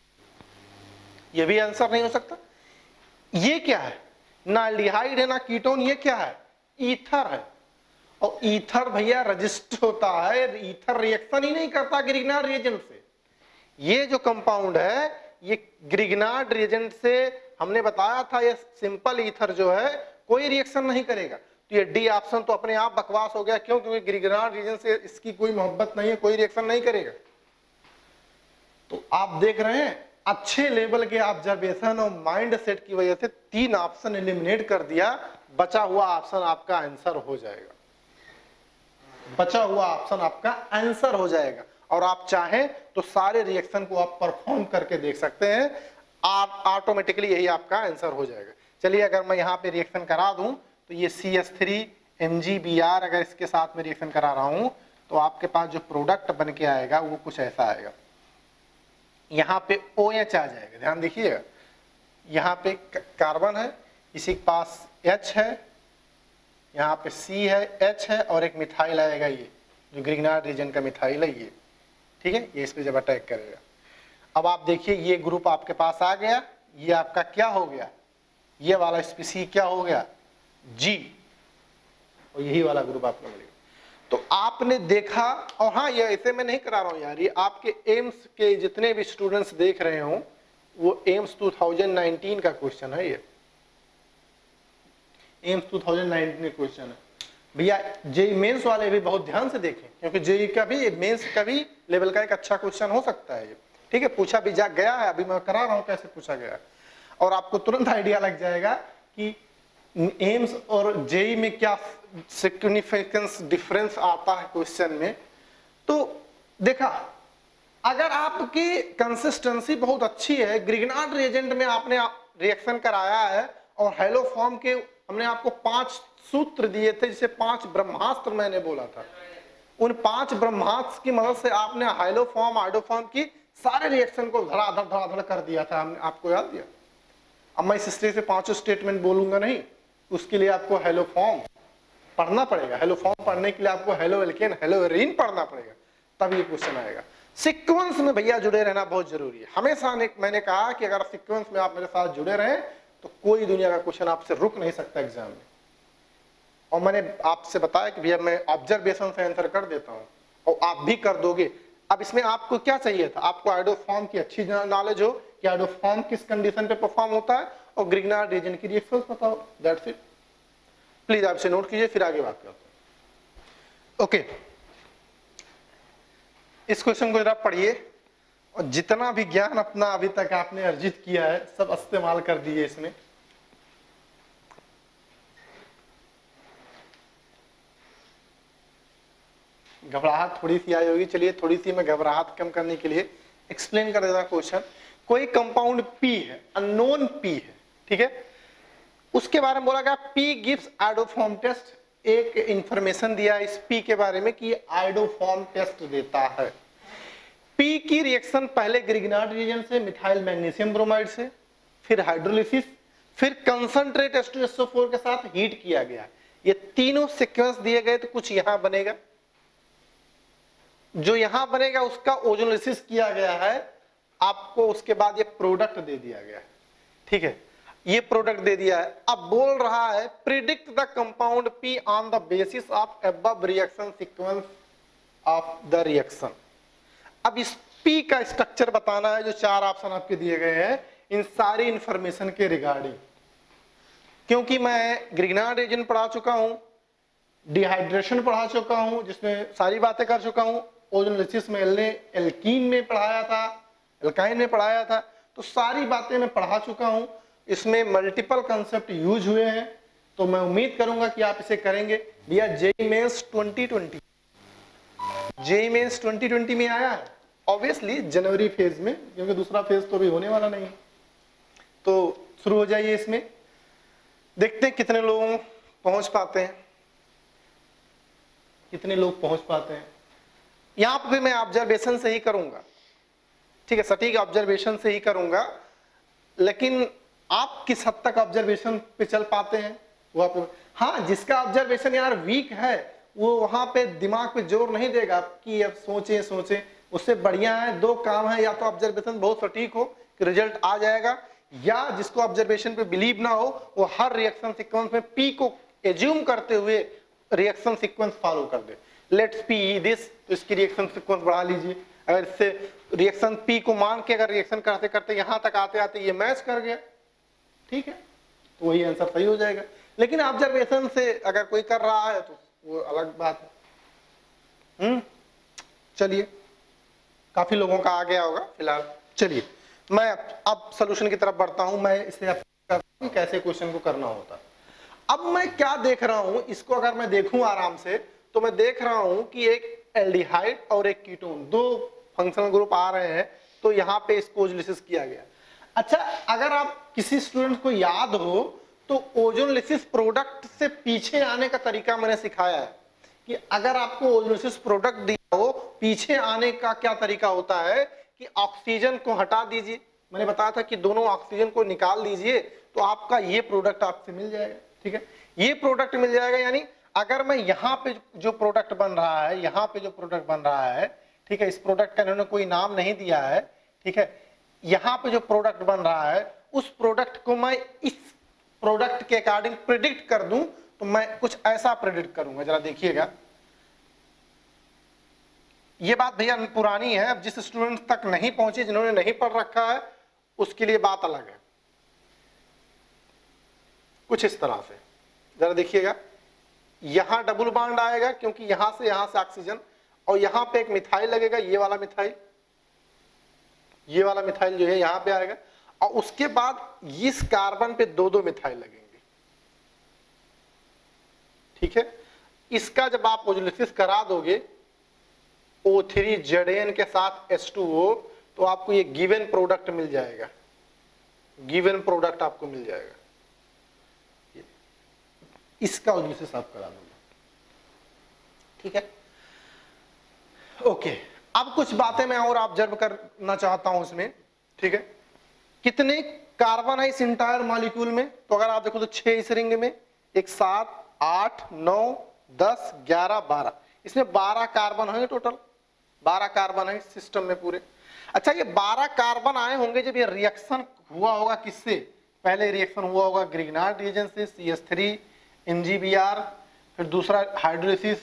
ये भी आंसर नहीं हो सकता। ये क्या है, ना एल्डिहाइड है ना कीटोन, ये क्या है, ईथर है। और ईथर भैया रजिस्ट होता है, ईथर रिएक्शन ही नहीं करता ग्रिग्नार्ड रिएजेंट से। ये जो कंपाउंड है ये ग्रिग्नार्ड रिएजेंट से, हमने बताया था ये सिंपल ईथर जो है कोई रिएक्शन नहीं करेगा। तो ये डी ऑप्शन तो अपने आप बकवास हो गया। क्यों, क्योंकि ग्रिग्नार्ड रिएजेंट से इसकी कोई मोहब्बत नहीं है, कोई रिएक्शन नहीं करेगा। तो आप देख रहे हैं अच्छे लेवल के ऑब्जर्वेशन और माइंड सेट की वजह से तीन ऑप्शन एलिमिनेट कर दिया, बचा हुआ ऑप्शन आपका आंसर हो जाएगा, बचा हुआ ऑप्शन आपका आंसर हो जाएगा। और आप चाहें तो सारे रिएक्शन को आप परफॉर्म करके देख सकते हैं, आप ऑटोमेटिकली यही आपका आंसर हो जाएगा। चलिए अगर मैं यहाँ पे रिएक्शन करा दूं तो ये C S three M G B R अगर इसके साथ में रिएक्शन करा रहा हूं तो आपके पास जो प्रोडक्ट बन के आएगा वो कुछ ऐसा आएगा। यहाँ पे ओ एच आ जाएगा, ध्यान देखिएगा, यहाँ पे कार्बन है, इसी के पास H है, यहाँ पे C है, H है और एक मिथाइल आएगा, ये जो ग्रिग्नार्ड रिएजेंट का मिथाइल है ये, ठीक है, ये इस पे जब अटैक करेगा। अब आप देखिए ये ग्रुप आपके पास आ गया, ये आपका क्या हो गया, ये वाला स्पीसी क्या हो गया, G, और यही वाला ग्रुप आपको मिलेगा। तो आपने देखा, और हाँ ये ऐसे मैं नहीं करा रहा हूँ यार, ये आपके एम्स के जितने भी स्टूडेंट्स देख रहे हो वो एम्स टू थाउजेंड नाइनटीन का क्वेश्चन है, ये एम्स टू थाउजेंड नाइनटीन का क्वेश्चन है भैया। जेई मेंस वाले भी बहुत ध्यान से देखें, क्योंकि जेई का भी मेंस का भी लेवल का एक अच्छा क्वेश्चन हो सकता है ये, ठीक है, पूछा भी जा गया है, अभी मैं करा रहा हूँ कैसे पूछा गया है, और आपको तुरंत आइडिया लग जाएगा कि एम्स और जेई में क्या सिग्निफिकेंस डिफरेंस आता है क्वेश्चन में। तो देखा, अगर आपकी कंसिस्टेंसी बहुत अच्छी है, ग्रिग्नार्ड रिएजेंट में आपने रिएक्शन कराया है और हैलो फॉर्म के हमने आपको पांच सूत्र दिए थे, जिसे पांच ब्रह्मास्त्र मैंने बोला था, उन पांच ब्रह्मास्त्र की मदद से आपने हैलो फॉर्म आइडो फॉर्म की सारे रिएक्शन को धड़ाधड़ धड़ाधड़ कर दिया था, हमने आपको याद दिया। अब मैं इस हिस्ट्री से पांचों स्टेटमेंट बोलूंगा नहीं, उसके लिए आपको हैलो फॉर्म पढ़ना पड़ेगा। हैलो फॉर्म पढ़ने के लिए आपको हैलो एल्केन हैलो एरीन पढ़ना पड़ेगा, तब ये क्वेश्चन आएगा। सीक्वेंस में भैया जुड़े रहना बहुत जरूरी है। हमेशा मैंने कहा कि अगर सीक्वेंस में आप मेरे साथ जुड़े रहें तो कोई दुनिया का क्वेश्चन आपसे रुक नहीं सकता एग्जाम में। और मैंने आपसे बताया कि भैया मैं ऑब्जर्वेशन से आंसर कर देता हूं और आप भी कर दोगे। अब इसमें आपको क्या चाहिए था, आपको आइडो फॉर्म की अच्छी नॉलेज हो कि आइडो फॉर्म किस कंडीशन पे परफॉर्म होता है और ग्रिग्नार्ड रीजन की रिएक्शंस बताओ, दैट्स इट। प्लीज आपसे नोट कीजिए, फिर आगे बात करते हैं। ओके, इस क्वेश्चन को जरा पढ़िए और जितना भी ज्ञान अपना अभी तक आपने अर्जित किया है सब इस्तेमाल कर दीजिए इसमें। घबराहट थोड़ी सी आई होगी, चलिए थोड़ी सी मैं घबराहट कम करने के लिए एक्सप्लेन कर देता हूं क्वेश्चन। कोई कंपाउंड P है, अननोन P है, ठीक है, उसके बारे में बोला गया P gives iodoform test. एक इंफॉर्मेशन दिया इस P के बारे में कि आइडो फॉर्म टेस्ट देता है। P की रिएक्शन पहले ग्रिग्नार्ड रीजन से मिथाइल मैग्नीशियम ब्रोमाइड से, फिर हाइड्रोलिसिस, फिर concentrate H two S O four के साथ हीट किया गया। ये तीनों सीक्वेंस दिए गए तो कुछ यहां बनेगा, जो यहां बनेगा उसका ओजोलिसिस किया गया है आपको, उसके बाद ये प्रोडक्ट दे दिया गया है, ठीक है, ये प्रोडक्ट दे दिया है। अब बोल रहा है predict the compound P on the basis of above reaction sequence of the reaction. अब इस P का स्ट्रक्चर बताना है, जो चार ऑप्शन आपके दिए गए हैं इन सारी इंफॉर्मेशन के रिगार्डिंग। क्योंकि मैं ग्रिग्नार्ड रीजन पढ़ा चुका हूं, डिहाइड्रेशन पढ़ा चुका हूं जिसमें सारी बातें कर चुका हूं, ओजोलिसिस में एल्ने एल्कीन में पढ़ाया था, एल्काइन में पढ़ाया था, तो सारी बातें मैं पढ़ा चुका हूं। इसमें मल्टीपल कंसेप्ट यूज हुए हैं, तो मैं उम्मीद करूंगा कि आप इसे करेंगे। भैया JEE mains twenty twenty JEE mains twenty twenty में आया है ऑब्वियसली जनवरी फेज में, क्योंकि दूसरा फेज तो अभी होने वाला नहीं। तो शुरू हो जाइए इसमें, देखते हैं कितने लोग पहुंच पाते हैं, कितने लोग पहुंच पाते हैं। यहां पर मैं ऑब्जर्वेशन से ही करूंगा, ठीक है, सटीक ऑब्जर्वेशन से ही करूंगा, लेकिन आप किस हद तक ऑब्जर्वेशन पे चल पाते हैं वो आप। हाँ, जिसका ऑब्जर्वेशन यार वीक है वो वहां पे दिमाग पे जोर नहीं देगा कि अब सोचें सोचें, उससे बढ़िया है दो काम है, या तो ऑब्जर्वेशन बहुत सटीक हो कि रिजल्ट आ जाएगा, या जिसको ऑब्जर्वेशन पे बिलीव ना हो वो हर रिएक्शन सीक्वेंस में P को एज्यूम करते हुए रिएक्शन सीक्वेंस फॉलो कर दे। लेट्स P दिस, तो इसकी रिएक्शन सीक्वेंस बढ़ा लीजिए। अगर इससे रिएक्शन P को मान के अगर रिएक्शन करते करते यहां तक आते आते ये मैच कर गया, ठीक है, तो वही आंसर सही हो जाएगा। लेकिन ऑब्जर्वेशन से अगर कोई कर रहा है तो वो अलग बात है। हम्म चलिए, काफी लोगों का आ गया होगा फिलहाल। चलिए मैं अब सॉल्यूशन की तरफ बढ़ता हूं, मैं इसे करता हूं कैसे क्वेश्चन को करना होता। अब मैं क्या देख रहा हूं, इसको अगर मैं देखूं आराम से तो मैं देख रहा हूं कि एक एल्डिहाइड और एक कीटोन, दो फंक्शनल ग्रुप आ रहे हैं, तो यहाँ पे इसको ओजोलिसिस किया गया। अच्छा, अगर आप किसी स्टूडेंट को याद हो तो ओजोलिसिस प्रोडक्ट से पीछे आने का तरीका मैंने सिखाया है कि अगर आपको ओजोलिसिस प्रोडक्ट दिया हो, पीछे आने का क्या तरीका होता है कि ऑक्सीजन को हटा दीजिए। मैंने बताया था कि दोनों ऑक्सीजन को निकाल दीजिए तो आपका ये प्रोडक्ट आपसे मिल जाएगा, ठीक है, ये प्रोडक्ट मिल जाएगा। यानी अगर मैं यहाँ पे जो प्रोडक्ट बन रहा है, यहाँ पे जो प्रोडक्ट बन रहा है, ठीक है, इस प्रोडक्ट का इन्होंने कोई नाम नहीं दिया है, ठीक है, यहाँ पे जो प्रोडक्ट बन रहा है उस प्रोडक्ट को मैं इस प्रोडक्ट के अकॉर्डिंग प्रिडिक्ट कर दूं तो मैं कुछ ऐसा प्रिडिक्ट करूंगा। जरा देखिएगा, ये बात भैया पुरानी है, अब जिस स्टूडेंट तक नहीं पहुंची, जिन्होंने नहीं पढ़ रखा है उसके लिए बात अलग है। कुछ इस तरह से जरा देखिएगा, यहां डबल बॉन्ड आएगा क्योंकि यहां से यहां से ऑक्सीजन, और यहां पे एक मिथाइल लगेगा, ये वाला मिथाइल, ये वाला मिथाइल जो है यहां पे आएगा, और उसके बाद इस कार्बन पे दो दो मिथाइल लगेंगे, ठीक है। इसका जब आप ओजोलिसिस करा दोगे ओ थ्री जेड एन के साथ एच टू ओ, तो आपको ये गिवन प्रोडक्ट मिल जाएगा, गिवन प्रोडक्ट आपको मिल जाएगा। इसका ऑस्मोसिस आप करा दूंगा, ठीक है। ओके, अब कुछ बातें मैं और ऑब्जर्व करना चाहता हूं इसमें, ठीक है। कितने कार्बन है इस इंटायर मॉलिक्यूल में? तो अगर आप देखो तो छह इस रिंग में, एक सात, आठ, नौ, दस, ग्यारह, बारह, इसमें बारह कार्बन है टोटल, बारह कार्बन है सिस्टम में पूरे। अच्छा, ये बारह कार्बन आए होंगे जब ये रिएक्शन हुआ होगा किससे? पहले रिएक्शन हुआ होगा ग्रिग्नार्ड रिएजेंट से, C H three, M G B R, फिर दूसरा हाइड्रोलिसिस,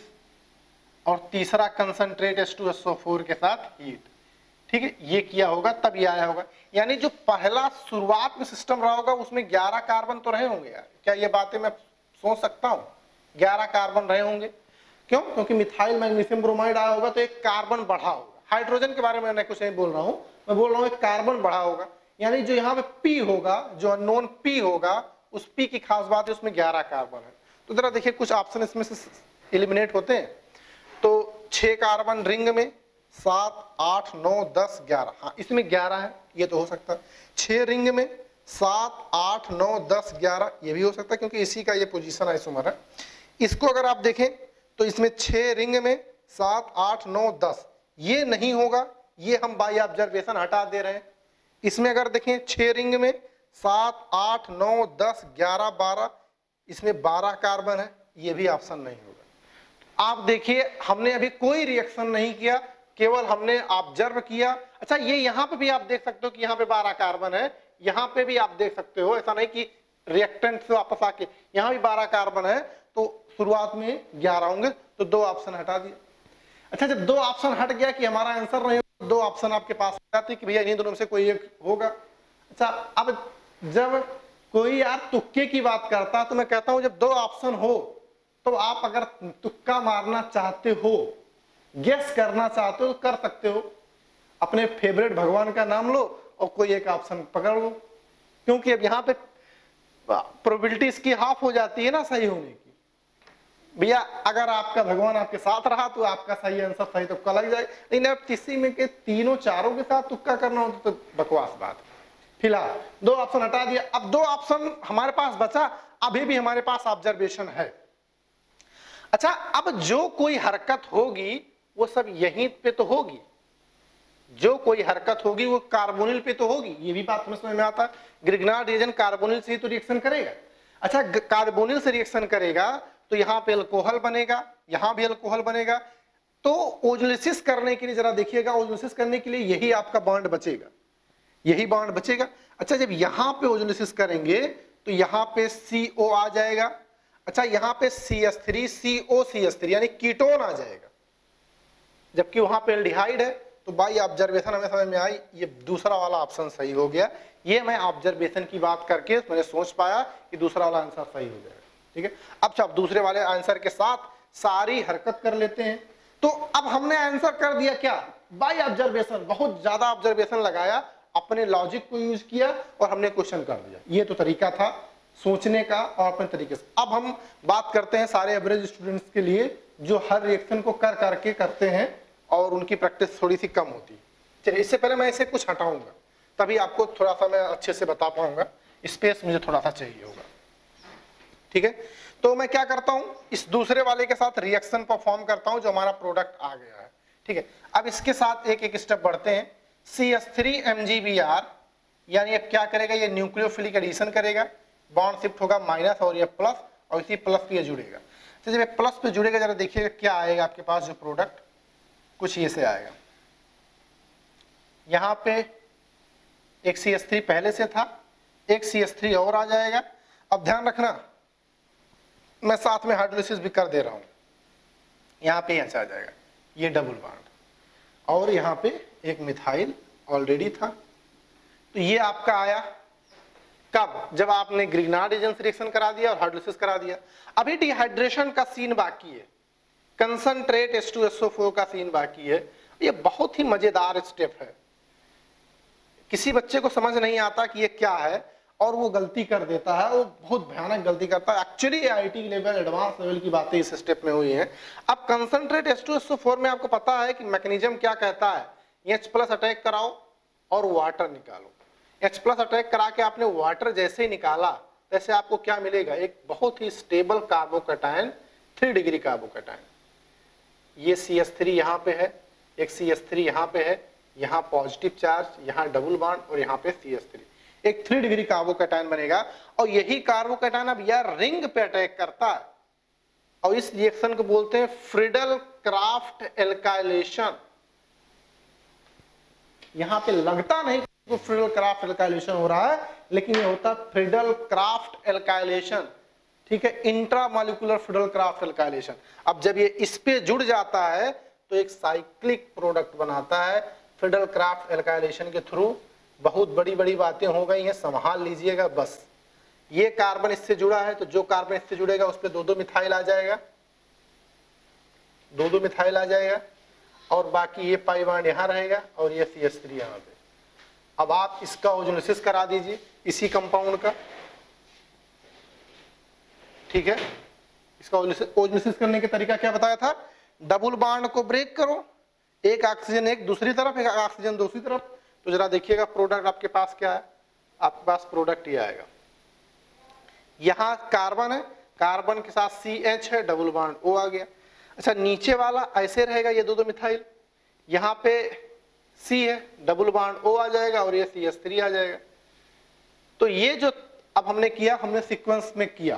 और तीसरा concentrate H two S O four के साथ हीट, ठीक है। ये किया होगा तब ये आया होगा। यानी जो पहला शुरुआत में सिस्टम रहा होगा उसमें ग्यारह कार्बन तो रहे होंगे यार। क्या ये बातें मैं सोच सकता हूँ? ग्यारह कार्बन रहे होंगे। क्यों? क्योंकि मिथाइल मैग्नीशियम ब्रोमाइड आया होगा तो एक कार्बन बढ़ा होगा। हाइड्रोजन के बारे में मैं कुछ नहीं बोल रहा हूं, मैं बोल रहा हूं एक कार्बन बढ़ा होगा। यानी जो यहाँ पे पी होगा, जो अननोन पी होगा, उस पी की खास बात है उसमें ग्यारह कार्बन है। तो जरा देखिए कुछ ऑप्शन इसमें से एलिमिनेट होते हैं। तो छह कार्बन रिंग में, सात, आठ, नौ, दस, ग्यारह, हाँ इसमें ग्यारह है, ये तो हो सकता है। छह रिंग में, सात, आठ, नौ, दस, ग्यारह, ये भी हो सकता है क्योंकि इसी का ये पोजीशन आइसोमर है। इसको अगर आप देखें तो इसमें छह रिंग में, सात, आठ, नौ, दस, ये नहीं होगा, ये हम बाय ऑब्जर्वेशन हटा दे रहे हैं। इसमें अगर देखें छह रिंग में, सात, आठ, नौ, दस, ग्यारह, बारह, इसमें बारह कार्बन है, ये भी ऑप्शन नहीं होगा। आप देखिए हमने अभी कोई रिएक्शन नहीं किया, केवल हमने ऑब्जर्व किया। अच्छा, ये यहाँ पे भी आप देख सकते हो कि यहाँ पे बारह कार्बन है, यहाँ पे भी आप देख सकते हो, ऐसा नहीं कि रिएक्टेंट से वापस आके यहाँ भी बारह कार्बन है, तो शुरुआत में ग्यारह होंगे, तो दो ऑप्शन हटा दिए। अच्छा, जब दो ऑप्शन हट गया कि हमारा आंसर नहीं होगा, दो ऑप्शन आपके पास आ जाते कि भैया इन्हीं दोनों में से कोई एक होगा। अच्छा, अब जब कोई यार तुक्के की बात करता तो मैं कहता हूं जब दो ऑप्शन हो तो आप अगर तुक्का मारना चाहते हो, गेस करना चाहते हो, कर सकते हो। अपने फेवरेट भगवान का नाम लो और कोई एक ऑप्शन पकड़ लो, क्योंकि अब यहाँ पे प्रोबेबिलिटी इसकी हाफ हो जाती है ना सही होने की। भैया अगर आपका भगवान आपके साथ रहा तो आपका सही आंसर सही तुक्का लग जाए, लेकिन अब किसी में के तीनों चारों के साथ तुक्का करना हो तो बकवास बात। फिलहाल दो ऑप्शन हटा दिया, अब दो ऑप्शन हमारे पास बचा, अभी भी हमारे पास ऑब्जर्वेशन है। अच्छा, अब जो कोई हरकत होगी वो सब यहीं पे तो होगी, जो कोई हरकत होगी वो कार्बोनिल पे तो होगी, ये भी बात समझ में आता है। ग्रिग्नार्ड रिएजेंट कार्बोनिल से ही तो रिएक्शन करेगा। अच्छा, कार्बोनिल से रिएक्शन करेगा तो यहाँ पे अल्कोहल बनेगा, यहाँ भी अल्कोहल बनेगा। तो ओजोलिसिस करने के लिए जरा देखिएगा, ओजोलिसिस करने के लिए यही आपका बॉन्ड बचेगा, यही बॉन्ड बचेगा। अच्छा, जब यहाँ पे ओजोलिसिस करेंगे तो यहाँ पे सी ओ आ जाएगा। अच्छा, यहाँ पे C H three C O C H three यानी कीटोन आ जाएगा, जबकि वहां पे एल्डिहाइड है। तो बाई ऑब्जर्वेशन हमें समझ में आई, ये दूसरा वाला ऑप्शन सही हो गया। ये मैं ऑब्जर्वेशन की बात करके मैंने सोच पाया कि दूसरा वाला आंसर सही हो जाएगा, ठीक है। अब आप दूसरे वाले आंसर के साथ सारी हरकत कर लेते हैं। तो अब हमने आंसर कर दिया क्या? बाई ऑब्जर्वेशन, बहुत ज्यादा ऑब्जर्वेशन लगाया, अपने लॉजिक को यूज किया और हमने क्वेश्चन कर दिया। ये तो तरीका था सोचने का और अपने तरीके से। अब हम बात करते हैं सारे एवरेज स्टूडेंट्स के लिए जो हर रिएक्शन को कर करके करते हैं और उनकी प्रैक्टिस थोड़ी सी कम होती है। चलिए, इससे पहले मैं इसे कुछ हटाऊंगा, तभी आपको थोड़ा सा मैं अच्छे से बता पाऊंगा, स्पेस मुझे थोड़ा सा चाहिए होगा, ठीक है। तो मैं क्या करता हूं, इस दूसरे वाले के साथ रिएक्शन परफॉर्म करता हूं जो हमारा प्रोडक्ट आ गया है, ठीक है। अब इसके साथ एक एक स्टेप बढ़ते हैं। C H three M G B R यानी अब क्या करेगा, ये न्यूक्लियोफिलिक एडिशन करेगा, बॉन्ड शिफ्ट होगा माइनस और ये प्लस, और इसी प्लस पे ये जुड़ेगा। तो जब ये प्लस पे जुड़ेगा जरा देखिएगा क्या आएगा आपके पास जो प्रोडक्ट, कुछ ये से आएगा। यहाँ पे एक सी एच थ्री पहले से था, एक सी एच थ्री और आ जाएगा। अब ध्यान रखना मैं साथ में हाइड्रोलिसिस भी कर दे रहा हूँ, यहाँ पे एच आ जाएगा, ये डबल बॉन्ड, और यहाँ पे एक मिथाइल ऑलरेडी था। तो ये आपका आया कब? जब आपने ग्रिग्नार्ड रिएजेंट से रिएक्शन करा दिया और हाइड्रोलिसिस करा दिया। अभी डिहाइड्रेशन का सीन बाकी है, concentrate H two S O four का सीन बाकी है। ये बहुत ही मजेदार स्टेप है, किसी बच्चे को समझ नहीं आता कि ये क्या है, और वो गलती कर देता है, वो बहुत भयानक गलती करता है। Actually IIT level, advance level की बातें इस स्टेप में हुई हैं। अब concentrate H two S O four में आपको पता है कि मैकेनिज्म क्या कहता है, H प्लस अटैक कराओ और वाटर निकालो। H प्लस अटैक करा के आपने वाटर जैसे ही निकाला, तैसे आपको क्या मिलेगा, एक बहुत ही stable carbocation, three degree carbocation. ये सी एच थ्री यहाँ पे है, एक सी एच थ्री यहाँ पे है, यहाँ पॉजिटिव चार्ज, यहाँ डबल बॉन्ड और यहाँ पे सी एच थ्री, एक थ्री डिग्री कार्बोकैटायन बनेगा। और यही कार्बोकैटायन अब यार रिंग पे अटैक करता है और इस रिएक्शन को बोलते हैं फ्रीडल क्राफ्ट एल्काइलेशन। यहां पे लगता नहीं कि फ्रीडल क्राफ्ट एल्काइलेशन हो रहा है, लेकिन ये होता है फ्रीडल क्राफ्ट एल्काइलेशन, ठीक है, इंट्रामोलिकुलर फ्रीडल क्राफ्ट एल्काइलेशन। अब जब ये इस पे जुड़ जाता है तो एक साइक्लिक प्रोडक्ट बनाता है फ्रीडल क्राफ्ट एल्काइलेशन के थ्रू। बहुत बड़ी बड़ी बातें हो गई हैं, संभाल लीजिएगा बस। ये कार्बन इससे जुड़ा है तो जो कार्बन इससे जुड़ेगा उस पर दो दो मिथाइल आ जाएगा, दो दो मिथाइल आ जाएगा, और बाकी ये पाई बॉन्ड यहां रहेगा और ये सी एच थ्री यहां पे। अब आप इसका ओजोलिसिस करा दीजिए इसी कंपाउंड का, ठीक है। इसका ओजोलिसिस करने का तरीका क्या बताया था, डबल बॉन्ड को ब्रेक करो, एक ऑक्सीजन एक दूसरी तरफ, एक ऑक्सीजन दूसरी तरफ। तो जरा देखिएगा प्रोडक्ट आपके पास क्या है, आपके पास प्रोडक्ट ये आएगा, यहां कार्बन है, कार्बन के साथ सी एच है, डबल बॉन्ड ओ आ गया। अच्छा नीचे वाला ऐसे रहेगा, ये दो दो मिथाइल, यहाँ पे सी है, डबल बॉन्ड ओ आ जाएगा और ये सी एच थ्री आ जाएगा। तो ये जो अब हमने किया, हमने सीक्वेंस में किया,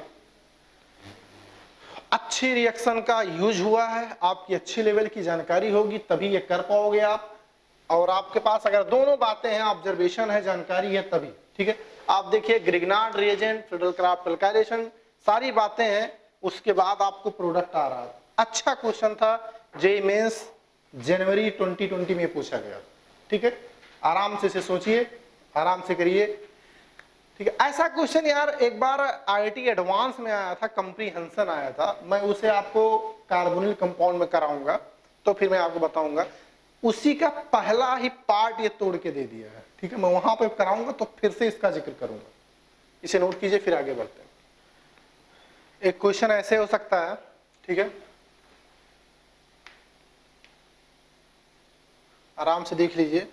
अच्छी रिएक्शन का यूज हुआ है, आपकी अच्छी लेवल की जानकारी होगी तभी ये कर पाओगे आप। और आपके पास अगर दोनों बातें हैं, ऑब्जर्वेशन है, जानकारी है, तभी, ठीक है। आप देखिए Grignard reagent, Friedel Crafts alkylation, सारी बातें हैं, उसके बाद आपको प्रोडक्ट आ रहा है। अच्छा क्वेश्चन था, जेईई मेंस जनवरी ट्वेंटी ट्वेंटी में पूछा गया, ठीक है। आराम से इसे सोचिए, आराम से करिए, ठीक है। ऐसा क्वेश्चन यार एक बार आईआईटी एडवांस में आया था, कंप्रीहेंशन आया था, मैं उसे आपको कार्बोनिल कंपाउंड में कराऊंगा तो फिर मैं आपको बताऊंगा। उसी का पहला ही पार्ट ये तोड़ के दे दिया है, ठीक है। मैं वहां पे कराऊंगा तो फिर से इसका जिक्र करूंगा, इसे नोट कीजिए, फिर आगे बढ़ते हैं। एक क्वेश्चन ऐसे हो सकता है, ठीक है, आराम से देख लीजिए।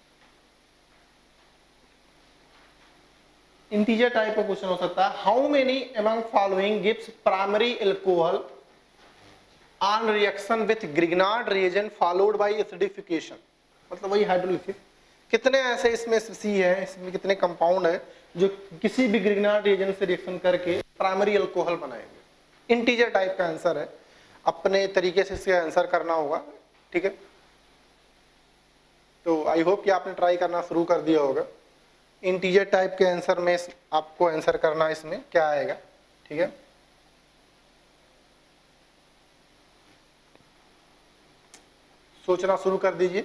इंटीजर टाइप का क्वेश्चन हो सकता है, how many among following gives primary alcohol on reaction with Grignard reagent followed by acidification, मतलब वही हाइड्रोलिसिस। कितने ऐसे इसमें सी है, इसमें कितने कंपाउंड है जो किसी भी ग्रिग्नार्ड रिएजेंट से रिएक्शन करके प्राइमरी अल्कोहल बनाएंगे। इंटीजर टाइप का आंसर है, अपने तरीके से इसका आंसर करना होगा, ठीक है। तो आई होप कि आपने ट्राई करना शुरू कर दिया होगा। इंटीजर टाइप के आंसर में आपको आंसर करना, इसमें क्या आएगा, ठीक है। सोचना शुरू कर दीजिए,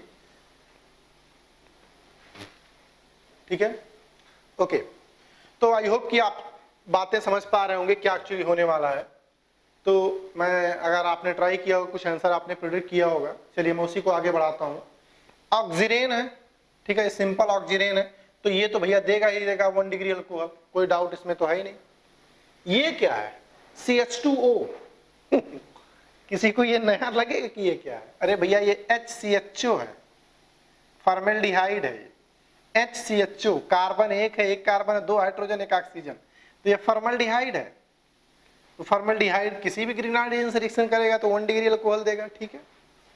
ठीक है, ओके। तो आई होप कि आप बातें समझ पा रहे होंगे क्या एक्चुअली होने वाला है। तो मैं, अगर आपने ट्राई किया हो, कुछ आंसर आपने प्रेडिक्ट किया होगा, चलिए मैं उसी को आगे बढ़ाता हूँ। ऑक्सीजन है, ठीक है, सिंपल ऑक्सीजन है, तो ये तो भैया देगा ही देगा वन डिग्री अल्कोहल, कोई डाउट इसमें तो है ही नहीं। ये क्या है, सी एच टू ओ किसी को ये नया लगेगा कि ये क्या है, अरे भैया ये एच सी एच ओ है, फॉर्मेल्डिहाइड है, H C H O, carbon एक है, एक कार्बन है, दो हाइड्रोजन एक ऑक्सीजन, तो ये फॉर्मेल्डिहाइड है। तो फॉर्मेल्डिहाइड किसी भी ग्रिग्नार्ड रिएजेंट से रिएक्शन करेगा तो वन डिग्री अल्कोहल देगा, ठीक है।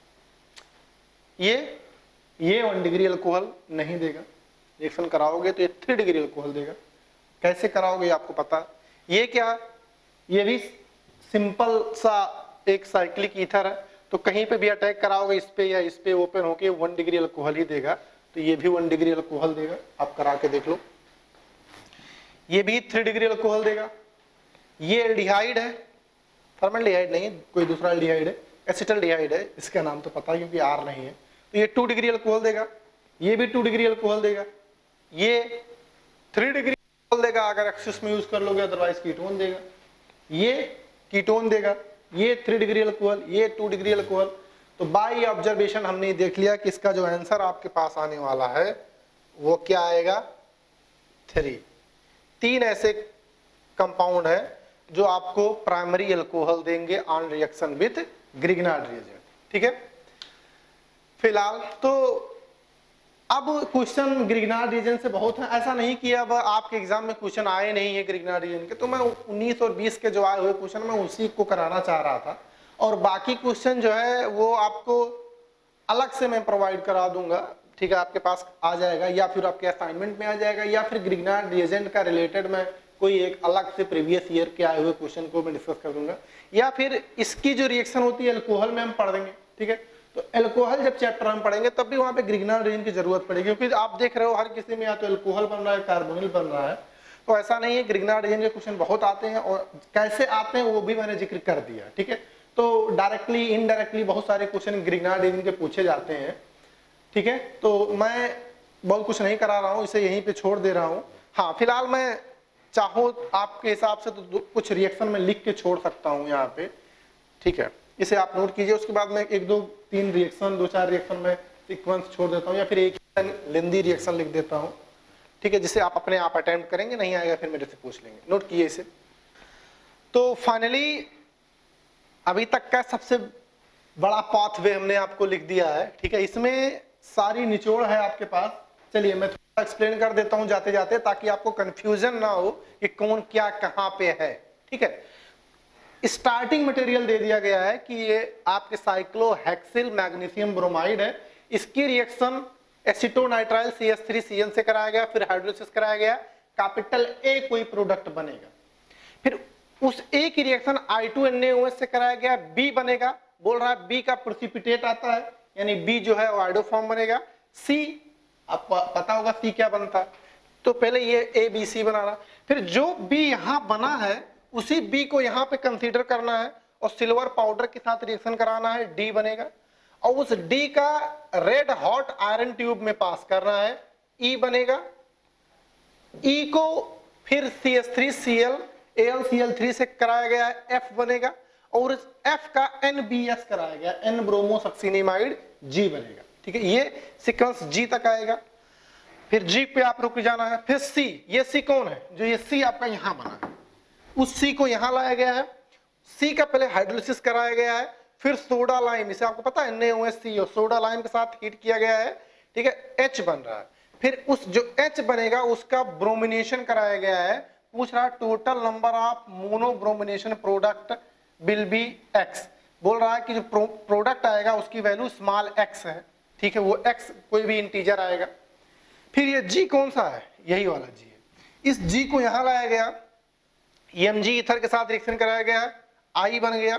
ये ये वन डिग्री अल्कोहल नहीं देगा, रिएक्शन कराओगे तो ये थ्री डिग्री अल्कोहल देगा। कैसे कराओगे आपको पता। ये क्या, ये भी सिंपल सा एक साइक्लिक ईथर है, तो कहीं पे भी अटैक कराओगे इस पे या इस पे ओपन होके वन डिग्री अल्कोहल ही देगा, तो ये भी वन डिग्री अल्कोहल देगा। आप करा के देख लो, ये भी थ्री डिग्री अल्कोहल देगा। ये एल्डिहाइड है, फॉर्मेल्डिहाइड नहीं है, कोई दूसरा एल्डिहाइड है, एसिटल्डिहाइड है, इसका नाम तो पता है क्योंकि आर नहीं है, तो ये टू डिग्री अल्कोहल देगा। ये भी टू डिग्री अल्कोहल देगा, ये थ्री डिग्री अल्कोहल देगा अगर एक्सिस में यूज कर लोगे, अदरवाइज कीटोन देगा। ये कीटोन देगा, ये थ्री डिग्री अल्कोहल, ये टू डिग्री अल्कोहल। तो बाय ऑब्जर्वेशन हमने देख लिया कि इसका जो आंसर आपके पास आने वाला है वो क्या आएगा, थ्री। तीन ऐसे कंपाउंड है जो आपको प्राइमरी अल्कोहल देंगे on reaction with Grignard reagent, ठीक है। फिलहाल तो अब क्वेश्चन ग्रिग्नार्ड रिएजेंट से बहुत है, ऐसा नहीं कि अब आपके एग्जाम में क्वेश्चन आए नहीं है ग्रिग्नार्ड रिएजेंट के, तो मैं उन्नीस और बीस के जो आए हुए क्वेश्चन मैं उसी को कराना चाह रहा था, और बाकी क्वेश्चन जो है वो आपको अलग से मैं प्रोवाइड करा दूंगा, ठीक है, आपके पास आ जाएगा या फिर आपके असाइनमेंट में आ जाएगा, या फिर ग्रिग्नार्ड रिएजेंट का रिलेटेड मैं कोई एक अलग से प्रीवियस ईयर के आए हुए क्वेश्चन को मैं डिस्कस कर दूंगा, या फिर इसकी जो रिएक्शन होती है अल्कोहल में हम पढ़ देंगे, ठीक है। तो अल्कोहल जब चैप्टर हम पढ़ेंगे तब भी वहां पे ग्रिग्नार्ड रिएजेंट की जरूरत पड़ेगी, क्योंकि आप देख रहे हो हर किसी में या तो अल्कोहल बन रहा है कार्बोनिल बन रहा है, तो ऐसा नहीं है। ग्रिग्नार्ड रिएजेंट के क्वेश्चन बहुत आते हैं और कैसे आते हैं वो भी मैंने जिक्र कर दिया, ठीक है। तो डायरेक्टली इनडायरेक्टली बहुत सारे क्वेश्चन ग्रिग्नार्ड रिएजेंट के पूछे जाते हैं, ठीक है। तो मैं बहुत कुछ नहीं करा रहा हूँ, इसे यहीं पे छोड़ दे रहा हूँ। हाँ, फिलहाल मैं चाहो आपके हिसाब से तो कुछ रिएक्शन में लिख के छोड़ सकता हूँ यहाँ पे, ठीक है, इसे आप नोट कीजिए। उसके बाद मैं एक दो तीन रिएक्शन दो चार रिएक्शन में सीक्वेंस छोड़ देता हूँ, या फिर एक लेंदी रिएक्शन लिख देता हूँ, ठीक है, जिसे आप अपने आप अटेम्प्ट करेंगे, नहीं आएगा फिर मेरे से पूछ लेंगे। नोट कीजिए इसे। तो फाइनली अभी तक का सबसे बड़ा पाथवे हमने आपको लिख दिया है, ठीक है, इसमें सारी निचोड़ है आपके पास। चलिए मैं थोड़ा एक्सप्लेन कर देता हूं जाते जाते, ताकि आपको कंफ्यूजन ना हो कि कौन क्या कहां पे है, ठीक है। स्टार्टिंग मटेरियल दे दिया गया है कि ये आपके साइक्लोहेक्सिल मैग्नीशियम ब्रोमाइड है, इसकी reaction acetonitrile C H three C N से कराया गया, फिर हाइड्रोलिसिस कराया गया, कैपिटल ए कोई प्रोडक्ट बनेगा, फिर उस ए की reaction I two N A O H से कराया गया, बी बनेगा, बोल रहा है बी का प्रेसिपिटेट आता है, यानी बी जो है आइडोफॉर्म बनेगा। सी आपको पता होगा सी क्या बनता है, तो पहले ये ए बी सी बनाना, फिर जो बी यहां बना है उसी बी को यहां पे कंसीडर करना है और सिल्वर पाउडर के साथ रिएक्शन कराना है, डी बनेगा, और उस डी का रेड हॉट आयरन ट्यूब में पास करना है, ई बनेगा। ई को फिर C H three C L A L C L three से कराया गया है, एफ बनेगा, और इस एफ का एन बी एस कराया गया, एन ब्रोमोसक्सिनिमाइड, जी बनेगा, ठीक है। ये सीक्वेंस जी तक आएगा, फिर जी पे आप रुक जाना है, फिर सी, ये सी कौन है, जो ये सी आपका यहां बना है, उस सी को यहां लाया गया है, सी का पहले हाइड्रोलिसिस कराया गया है, फिर सोडा लाइम, इसे आपको पता है N A O H C O, soda lime के साथ हीट किया गया है, ठीक है, एच बन रहा है, फिर उस जो एच बनेगा उसका ब्रोमिनेशन कराया गया है, पूछ रहा है total number of mono bromination product will be X, बोल रहा है कि जो प्रो, प्रोडक्ट आएगा उसकी वैल्यू स्मॉल एक्स है, ठीक है, वो एक्स कोई भी इंटीजर आएगा। फिर ये जी कौन सा है, यही वाला जी है, इस जी को यहां लाया गया, एम जी ईथर के साथ रिएक्शन कराया गया, आई बन गया,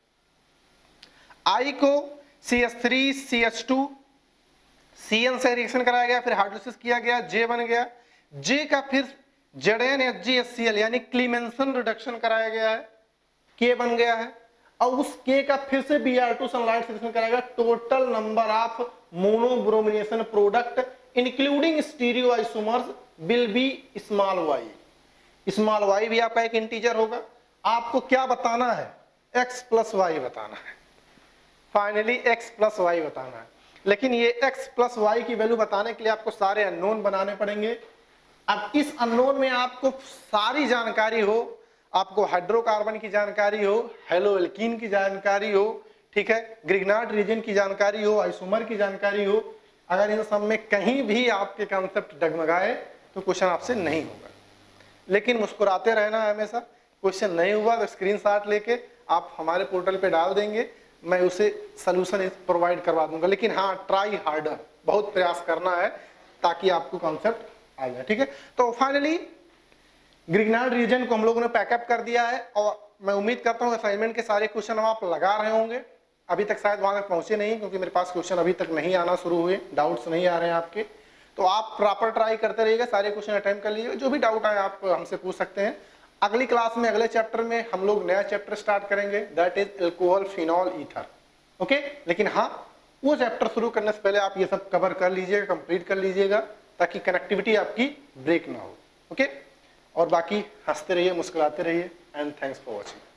आई को C H three C H two C N से रिएक्शन कराया गया, फिर हाइड्रोलिसिस किया गया, जे बन गया, जे का फिर Z N H G H C L यानी क्लीमेंसन रिडक्शन कराया गया है, के बन गया है, और उस के का फिर से B R two sunlight reaction कराया गया, total number of monobromination product including stereo isomers will be small Y, small Y भी आपका एक इंटीजर होगा। आपको क्या बताना है, एक्स प्लस वाई बताना है, फाइनली एक्स प्लस वाई बताना है, लेकिन ये एक्स प्लस वाई की वैल्यू बताने के लिए आपको सारे अननोन बनाने पड़ेंगे। अब इस अननोन में आपको सारी जानकारी हो, आपको हाइड्रोकार्बन की जानकारी हो, हेलोएल्कीन की जानकारी हो, ठीक है, ग्रिग्नार्ड रिएजेंट की जानकारी हो, आइसोमर की जानकारी हो, अगर इन सब में कहीं भी आपके कॉन्सेप्ट डगमगाए तो क्वेश्चन आपसे नहीं होगा, लेकिन मुस्कुराते रहना है हमेशा। क्वेश्चन नहीं हुआ तो स्क्रीनशॉट लेके आप हमारे पोर्टल पे डाल देंगे, मैं उसे सलूशन प्रोवाइड करवा दूंगा, लेकिन हाँ ट्राई हार्डर, बहुत प्रयास करना है ताकि आपको कॉन्सेप्ट आ जाए, ठीक है। तो फाइनली ग्रिग्नार्ड रिएजेंट को हम लोगों ने पैकअप कर दिया है, और मैं उम्मीद करता हूँ असाइनमेंट के सारे क्वेश्चन हम आप लगा रहे होंगे। अभी तक शायद वहां तक पहुंचे नहीं, क्योंकि मेरे पास क्वेश्चन अभी तक नहीं आना शुरू हुए, डाउट्स नहीं आ रहे हैं आपके, तो आप प्रॉपर ट्राई करते रहिएगा, सारे क्वेश्चन अटेम्प्ट कर लीजिएगा, जो भी डाउट आए आप हमसे पूछ सकते हैं। अगली क्लास में अगले चैप्टर में हम लोग नया चैप्टर स्टार्ट करेंगे, that is alcohol phenol ether, okay. लेकिन हाँ, वो चैप्टर शुरू करने से पहले आप ये सब कवर कर लीजिएगा, कंप्लीट कर लीजिएगा, ताकि कनेक्टिविटी आपकी ब्रेक ना हो, ओके। और बाकी हंसते रहिए, मुस्कुराते रहिए, एंड थैंक्स फॉर वॉचिंग।